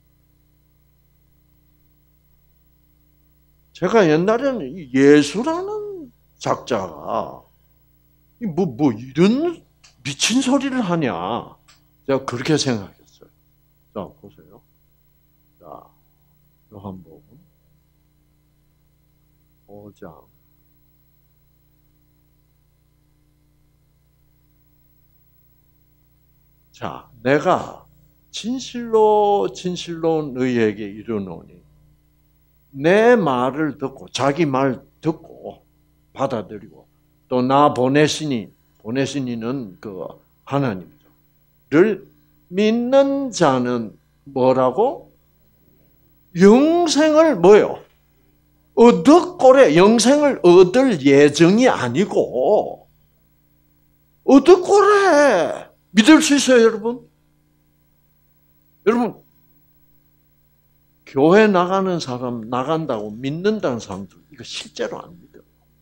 제가 옛날에는 예수라는 작자가 뭐 이런 미친 소리를 하냐. 제가 그렇게 생각했어요. 자, 보세요. 자, 요한복음 5장. 자, 내가 진실로 너희에게 이르노니 내 말을 듣고 자기 말 듣고 받아들이고 또 나 보내시니는 그 하나님이죠. 를 믿는 자는 뭐라고? 영생을 뭐요? 얻을 영생을 얻을 예정이 아니고 얻을 거래. 믿을 수 있어요, 여러분? 여러분, 교회 나가는 사람, 나간다고 믿는다는 사람들, 이거 실제로 안 믿어요.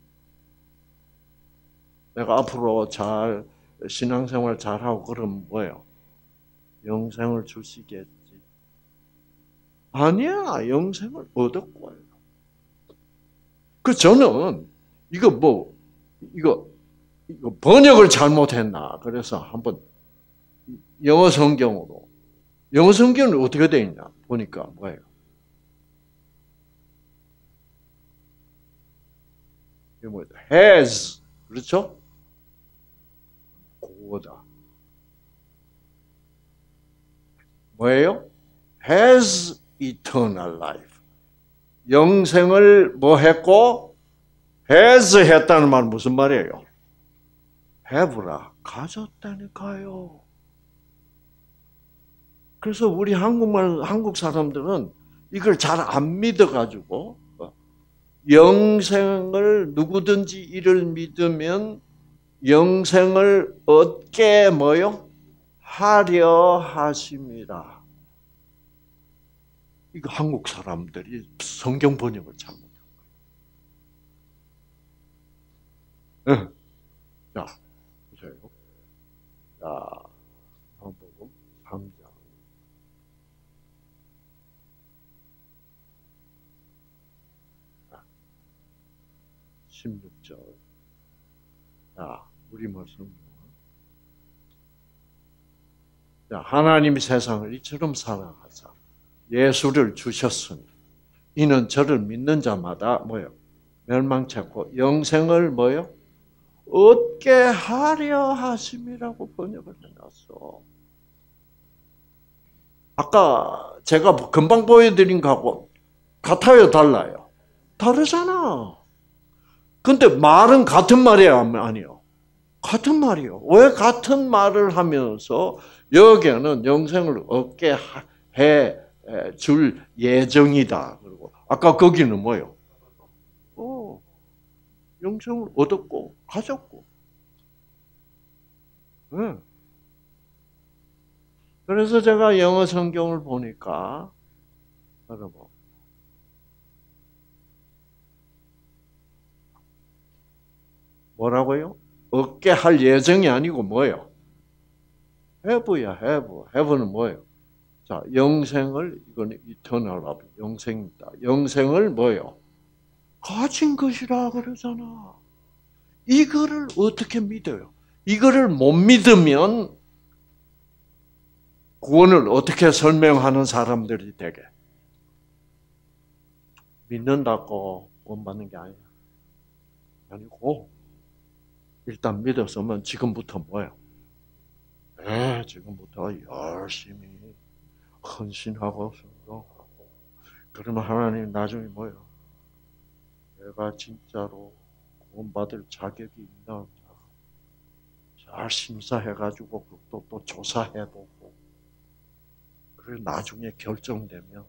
내가 앞으로 신앙생활 잘하고 그러면 뭐예요? 영생을 주시겠지. 아니야, 영생을 얻을 거예요. 저는, 이거 번역을 잘못했나. 그래서 한번 영어 성경은 어떻게 되어 있냐 보니까 뭐예요? 이게 뭐예요? has, 그렇죠? 그거다. 뭐예요? has eternal life. 영생을 뭐 했고 has 했다는 말은 무슨 말이에요? have라 가졌다니까요. 그래서 우리 한국 사람들은 이걸 잘 안 믿어가지고 영생을 누구든지 이를 믿으면 영생을 얻게 뭐요? 하려 하십니다. 이거 한국 사람들이 성경 번역을 잘못한 거예요. 자, 보세요. 자, 요한복음 3장. 16절. 자, 우리 말씀. 자, 하나님이 세상을 이처럼 사랑하사 예수를 주셨으니 이는 저를 믿는 자마다 뭐요? 멸망치 않고 영생을 뭐요? 얻게 하려 하심이라고 번역을 해놨어. 아까 제가 금방 보여드린 거하고 같아요, 달라요? 다르잖아. 근데 말은 같은 말이에요, 아니요? 같은 말이요. 왜 같은 말을 하면서 여기에는 영생을 얻게 해 줄 예정이다. 그리고 아까 거기는 뭐요? 영생을 얻었고 가졌고. 네. 그래서 제가 영어 성경을 보니까 여러분 뭐라고요? 얻게 할 예정이 아니고 뭐예요? have야, have. have는 뭐예요? 자, 영생을, 이거는 eternal life, 영생입니다. 영생을 뭐예요? 가진 것이라 그러잖아. 이거를 어떻게 믿어요? 이거를 못 믿으면 구원을 어떻게 설명하는 사람들이 되게? 믿는다고 구원받는 게 아니고, 일단 믿었으면 지금부터 뭐예요? 지금부터 열심히 헌신하고 순종하고 그러면 하나님 나중에 뭐예요? 내가 진짜로 구원받을 자격이 있나 없나 잘 잘 심사해가지고 또 조사해보고 그리고 나중에 결정되면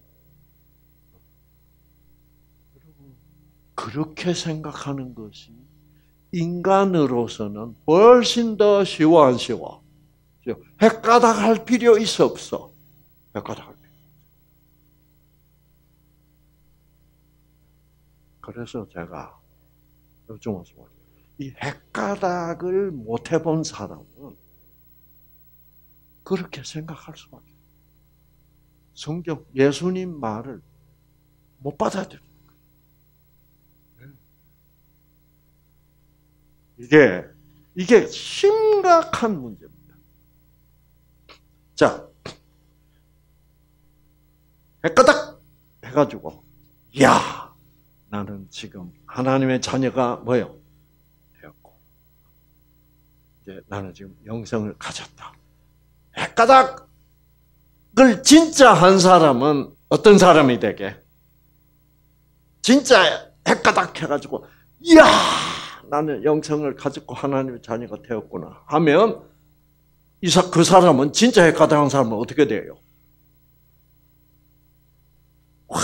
그렇게 생각하는 것이 인간으로서는 훨씬 더 쉬워 안 쉬워? 헷가닥 할 필요 있어 없어? 헷가닥 할 필요. 그래서 제가 요즘 이 헷가닥을 못 해본 사람은 그렇게 생각할 수밖에 없어요. 성경 예수님 말을 못 받아들여요. 이게 심각한 문제입니다. 자, 헷가닥 해가지고, 야, 나는 지금 하나님의 자녀가 뭐요? 되었고, 이제 나는 지금 영생을 가졌다. 헷가닥을 진짜 한 사람은 어떤 사람이 되게? 진짜 헷가닥 해가지고, 야, 나는 영생을 가졌고 하나님의 자녀가 되었구나 하면 그 사람은 진짜 헷가닥한 사람은 어떻게 돼요? 와,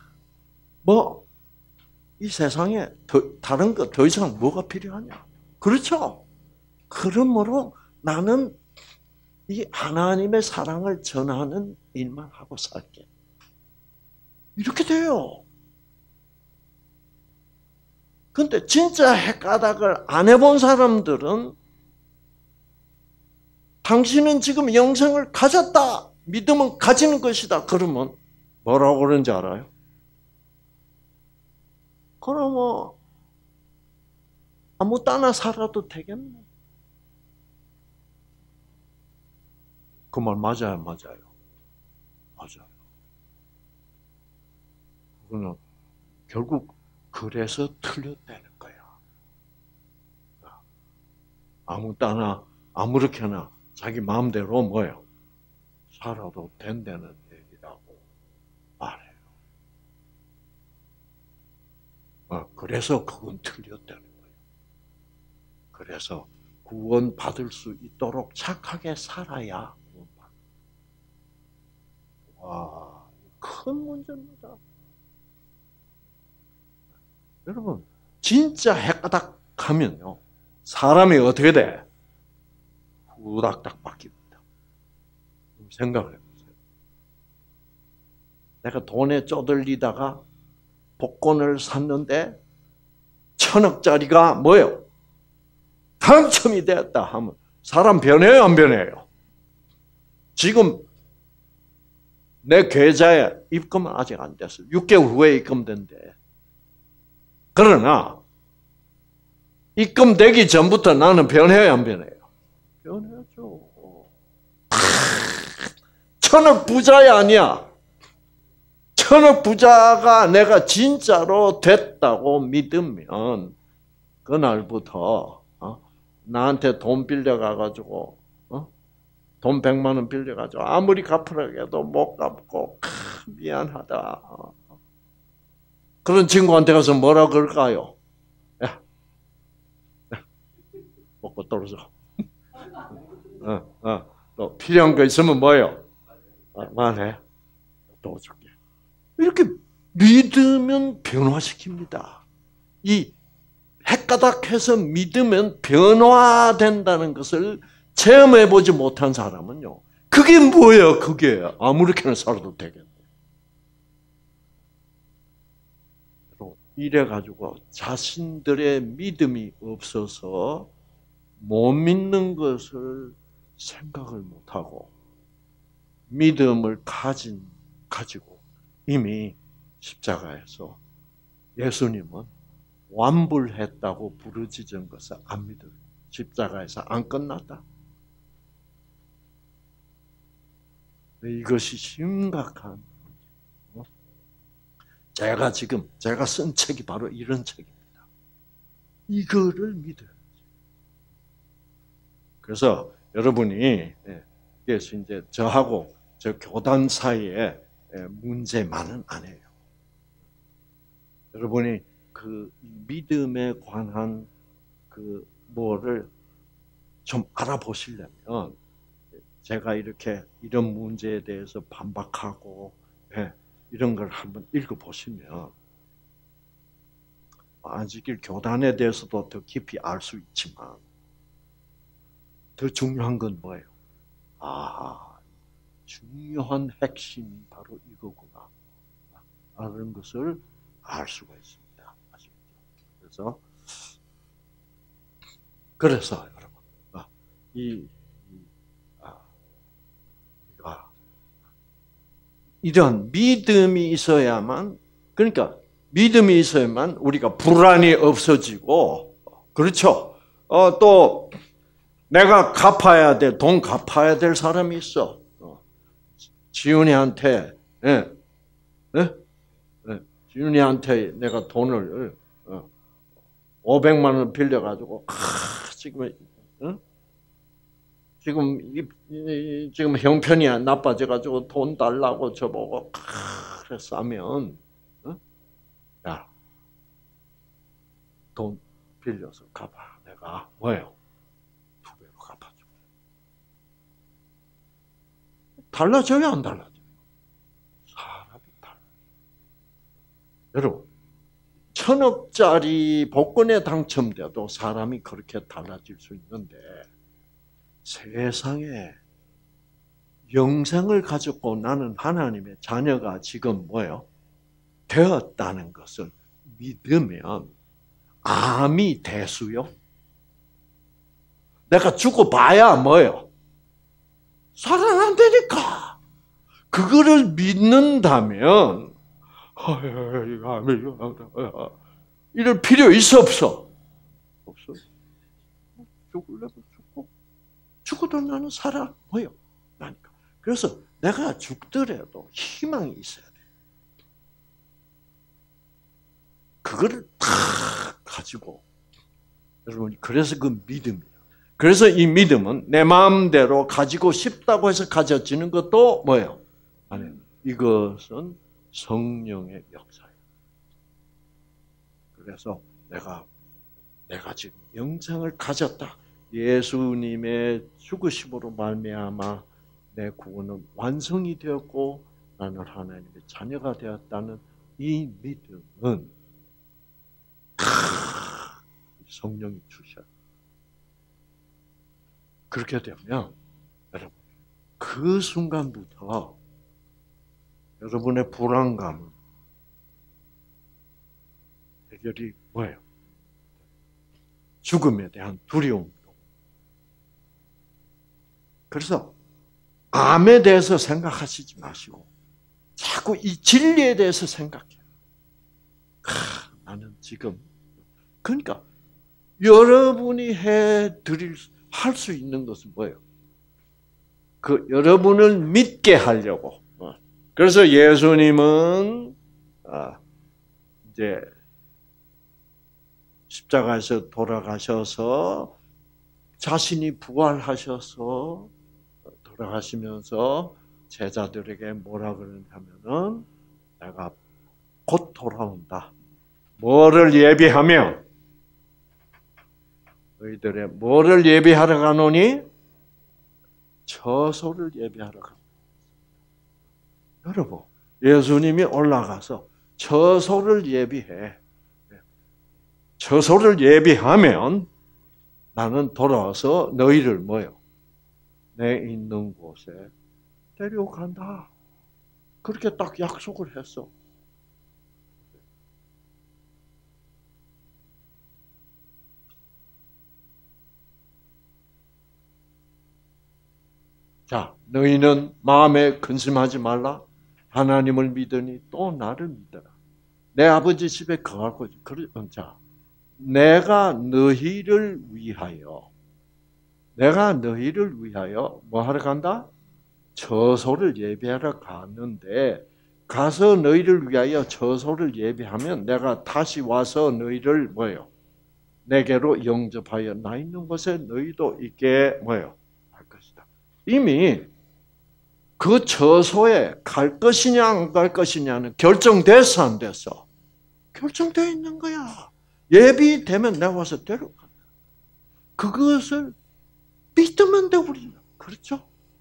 이 세상에 다른 거 더 이상 뭐가 필요하냐? 그렇죠? 그러므로 나는 이 하나님의 사랑을 전하는 일만 하고 살게. 이렇게 돼요. 근데 진짜 헷가닥을 안 해본 사람들은 당신은 지금 영생을 가졌다. 믿음은 가지는 것이다. 그러면 뭐라고 그러는지 알아요? 그럼 아무 따나 살아도 되겠네. 그 말 맞아요, 맞아요. 맞아요. 그거는 결국 그래서 틀렸다는 거야. 아무 따나 아무렇게나 자기 마음대로 뭐예요? 살아도 된다는 얘기라고 말해요. 그래서 그건 틀렸다는 거예요. 그래서 구원 받을 수 있도록 착하게 살아야 구원 받는 거예요. 와, 큰 문제입니다. 여러분, 진짜 헷가닥 하면요. 사람이 어떻게 돼? 후닥닥 바뀝니다. 생각을 해보세요. 내가 돈에 쪼들리다가 복권을 샀는데 1,000억짜리가 뭐예요? 당첨이 되었다 하면 사람 변해요, 안 변해요? 지금 내 계좌에 입금은 아직 안 됐어요. 6개월 후에 입금된대. 그러나 입금되기 전부터 나는 변해요, 안 변해요? 변해죠. 1,000억 부자야 아니야. 1,000억 부자가 내가 진짜로 됐다고 믿으면 그날부터 나한테 돈 빌려가가지고 돈 100만 원 빌려가지고 아무리 갚으라고 해도 못 갚고 미안하다. 그런 친구한테 가서 뭐라 그럴까요? 야, 먹고 떨어져. 또 필요한 거 있으면 뭐예요? 말해. 또 줄게. 이렇게 믿으면 변화시킵니다. 이 헷가닥해서 믿으면 변화된다는 것을 체험해보지 못한 사람은요. 그게 뭐예요? 그게 아무렇게나 살아도 되겠네. 이래가지고 자신들의 믿음이 없어서 못 믿는 것을 생각을 못하고 믿음을 가지고 이미 십자가에서 예수님은 완불했다고 부르짖은 것을 안 믿어요. 십자가에서 안 끝났다. 이것이 심각한 문제예요. 제가 쓴 책이 바로 이런 책입니다. 이거를 믿어요. 그래서 여러분이 이제 저하고 저 교단 사이에 문제만은 아니에요. 여러분이 그 믿음에 관한 그 뭐를 좀 알아보시려면 제가 이렇게 이런 문제에 대해서 반박하고 이런 걸 한번 읽어보시면 안식일 교단에 대해서도 더 깊이 알 수 있지만 더 중요한 건 뭐예요? 중요한 핵심이 바로 이거구나 라는 것을 알 수가 있습니다. 아시겠죠? 그래서 여러분 우리가 이런 믿음이 있어야만, 그러니까 믿음이 있어야만 우리가 불안이 없어지고, 그렇죠? 또 내가 갚아야 돼, 돈 갚아야 될 사람이 있어. 지훈이한테, 지훈이한테 내가 돈을 500만 원 빌려가지고 지금 형편이 나빠져가지고 돈 달라고 저보고 그래서 하면 야, 돈 빌려서 갚아. 내가 뭐예요? 2배로 갚아줘. 달라져요, 안 달라져요? 사람이 달라요. 여러분, 1,000억짜리 복권에 당첨돼도 사람이 그렇게 달라질 수 있는데 세상에 영생을 가지고 나는 하나님의 자녀가 지금 뭐예요? 되었다는 것을 믿으면 암이 대수요? 내가 죽어봐야 뭐예요? 살아난다니까. 그거를 믿는다면 이럴 필요 있어 없어? 없어. 죽을래면 죽고 죽어도 나는 살아. 뭐요? 나니까. 그래서 내가 죽더라도 희망이 있어야 돼. 그거를 다 가지고 여러분, 그래서 그 믿음이에요. 그래서 이 믿음은 내 마음대로 가지고 싶다고 해서 가져지는 것도 뭐예요? 아니요. 이것은 성령의 역사예요. 그래서 내가 지금 영생을 가졌다. 예수님의 죽으심으로 말미암아 내 구원은 완성이 되었고 나는 하나님의 자녀가 되었다는 이 믿음은 성령이 주셔요. 그렇게 되면 여러분, 그 순간부터 여러분의 불안감은 해결이 뭐예요? 죽음에 대한 두려움도. 그래서 암에 대해서 생각하시지 마시고 자꾸 이 진리에 대해서 생각해요. 나는 지금, 그러니까 여러분이 할 수 있는 것은 뭐예요? 그 여러분을 믿게 하려고. 그래서 예수님은 이제 십자가에서 돌아가셔서 자신이 부활하셔서 돌아가시면서 제자들에게 뭐라 그러냐면은 내가 곧 돌아온다. 뭐를 예비하며? 너희들의 뭐를 예비하러 가노니? 처소를 예비하러 갑니다. 여러분, 예수님이 올라가서 처소를 예비해. 처소를 예비하면 나는 돌아와서 너희를 뭐요? 내 있는 곳에 데려간다. 그렇게 딱 약속을 했어. 자, 너희는 마음에 근심하지 말라. 하나님을 믿으니 또 나를 믿어라. 내 아버지 집에 거할 거지. 자, 내가 너희를 위하여 뭐 하러 간다? 처소를 예비하러 가는데, 가서 너희를 위하여 처소를 예비하면 내가 다시 와서 너희를 뭐예요? 내게로 영접하여 나 있는 곳에 너희도 있게 뭐예요? 할 것이다. 이미 그 처소에 갈 것이냐 안 갈 것이냐는 결정됐어 안 됐어? 결정되어 있는 거야. 예비되면 내가 와서 데려간다. 그것을 믿으면 돼, 우리는. 그렇죠?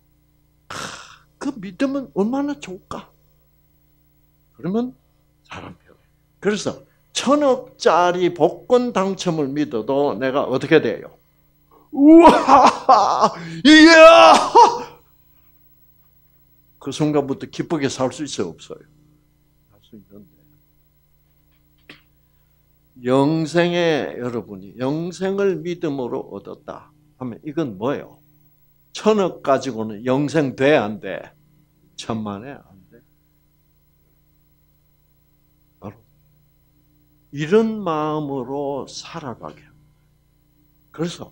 그 믿음은 얼마나 좋을까? 그러면 사람 배워요. 그래서 1,000억짜리 복권 당첨을 믿어도 내가 어떻게 돼요? 우와! 이야! 그 순간부터 기쁘게 살 수 있어요, 없어요? 살 수 있는데. 여러분이 영생을 믿음으로 얻었다 하면 이건 뭐예요? 1,000억 가지고는 영생 돼, 안 돼? 1,000만에 안 돼. 바로 이런 마음으로 살아가게. 그래서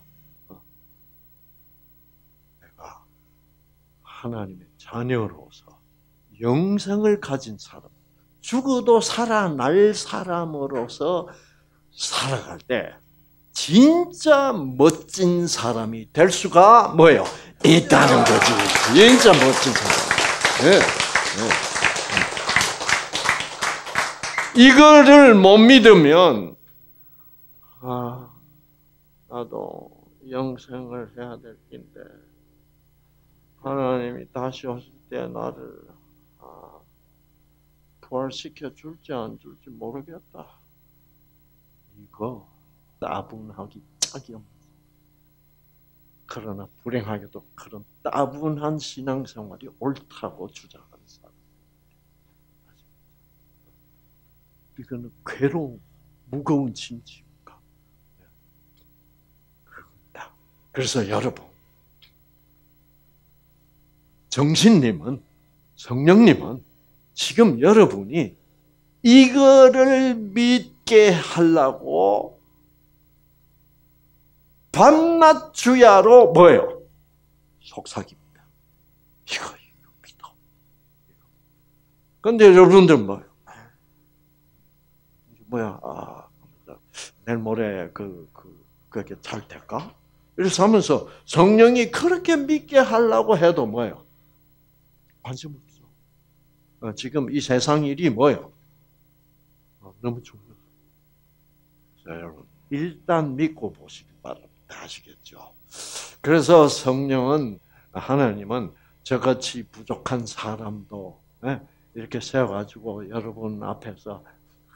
내가 하나님의 자녀로서 영생을 가진 사람, 죽어도 살아날 사람으로서 살아갈 때 진짜 멋진 사람이 될 수가 뭐예요? 있다는 거지. 진짜 멋진 사람. 네. 네. 이거를 못 믿으면 나도 영생을 해야 될 텐데 하나님이 다시 오실 때 나를 부활시켜 줄지 안 줄지 모르겠다. 이거 따분하기 짝이 없어. 그러나 불행하게도 그런 따분한 신앙생활이 옳다고 주장하는 사람. 이거는 괴로운, 무거운 짐지가. 그래서 여러분, 정신님은, 성령님은 지금 여러분이 이거를 믿게 하려고 밤낮 주야로 뭐예요? 속삭입니다. 이거 믿어. 그런데 여러분들 뭐예요? 내일 모레 그게 잘 될까? 이래서 하면서 성령이 그렇게 믿게 하려고 해도 뭐예요? 관심 없어. 지금 이 세상 일이 뭐예요? 너무 중요해요. 여러분, 일단 믿고 보시기 바랍니다. 아시겠죠? 그래서 성령은, 하나님은 저같이 부족한 사람도 이렇게 세워가지고 여러분 앞에서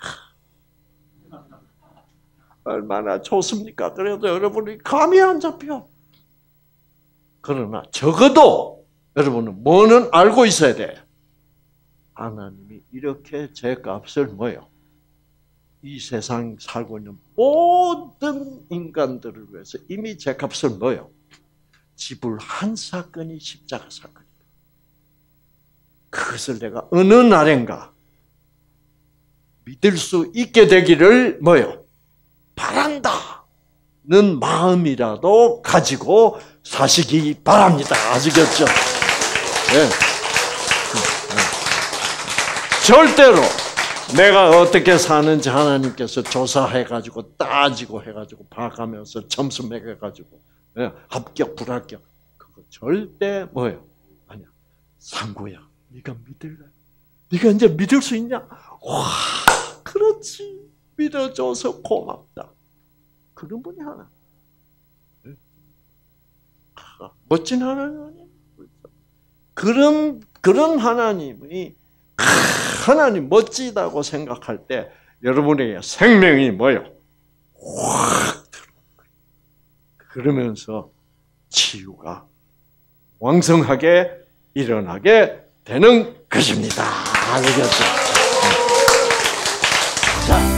얼마나 좋습니까? 그래도 여러분이 감이 안 잡혀. 그러나 적어도 여러분은 뭐는 알고 있어야 돼. 하나님이 이렇게 제 값을 뭐예요? 이 세상 살고 있는 모든 인간들을 위해서 이미 제 값을 뭐예요? 지불한 사건이 십자가 사건이다. 그것을 내가 어느 날인가 믿을 수 있게 되기를 뭐예요? 바란다는 마음이라도 가지고 사시기 바랍니다. 아시겠죠? 네. 절대로 내가 어떻게 사는지 하나님께서 조사해가지고 따지고 해가지고 봐가면서 점수 매겨가지고 합격 불합격 그거 절대 뭐예요? 아니야. 상구야, 네가 믿을래? 네가 이제 믿을 수 있냐? 와, 그렇지. 믿어줘서 고맙다. 그런 분이 하나. 멋진 하나님 아니에요? 그런 하나님이 하나님 멋지다고 생각할 때 여러분에게 생명이 뭐예요? 확 들어오는 거예요. 그러면서 치유가 왕성하게 일어나게 되는 것입니다. 알겠죠? 자.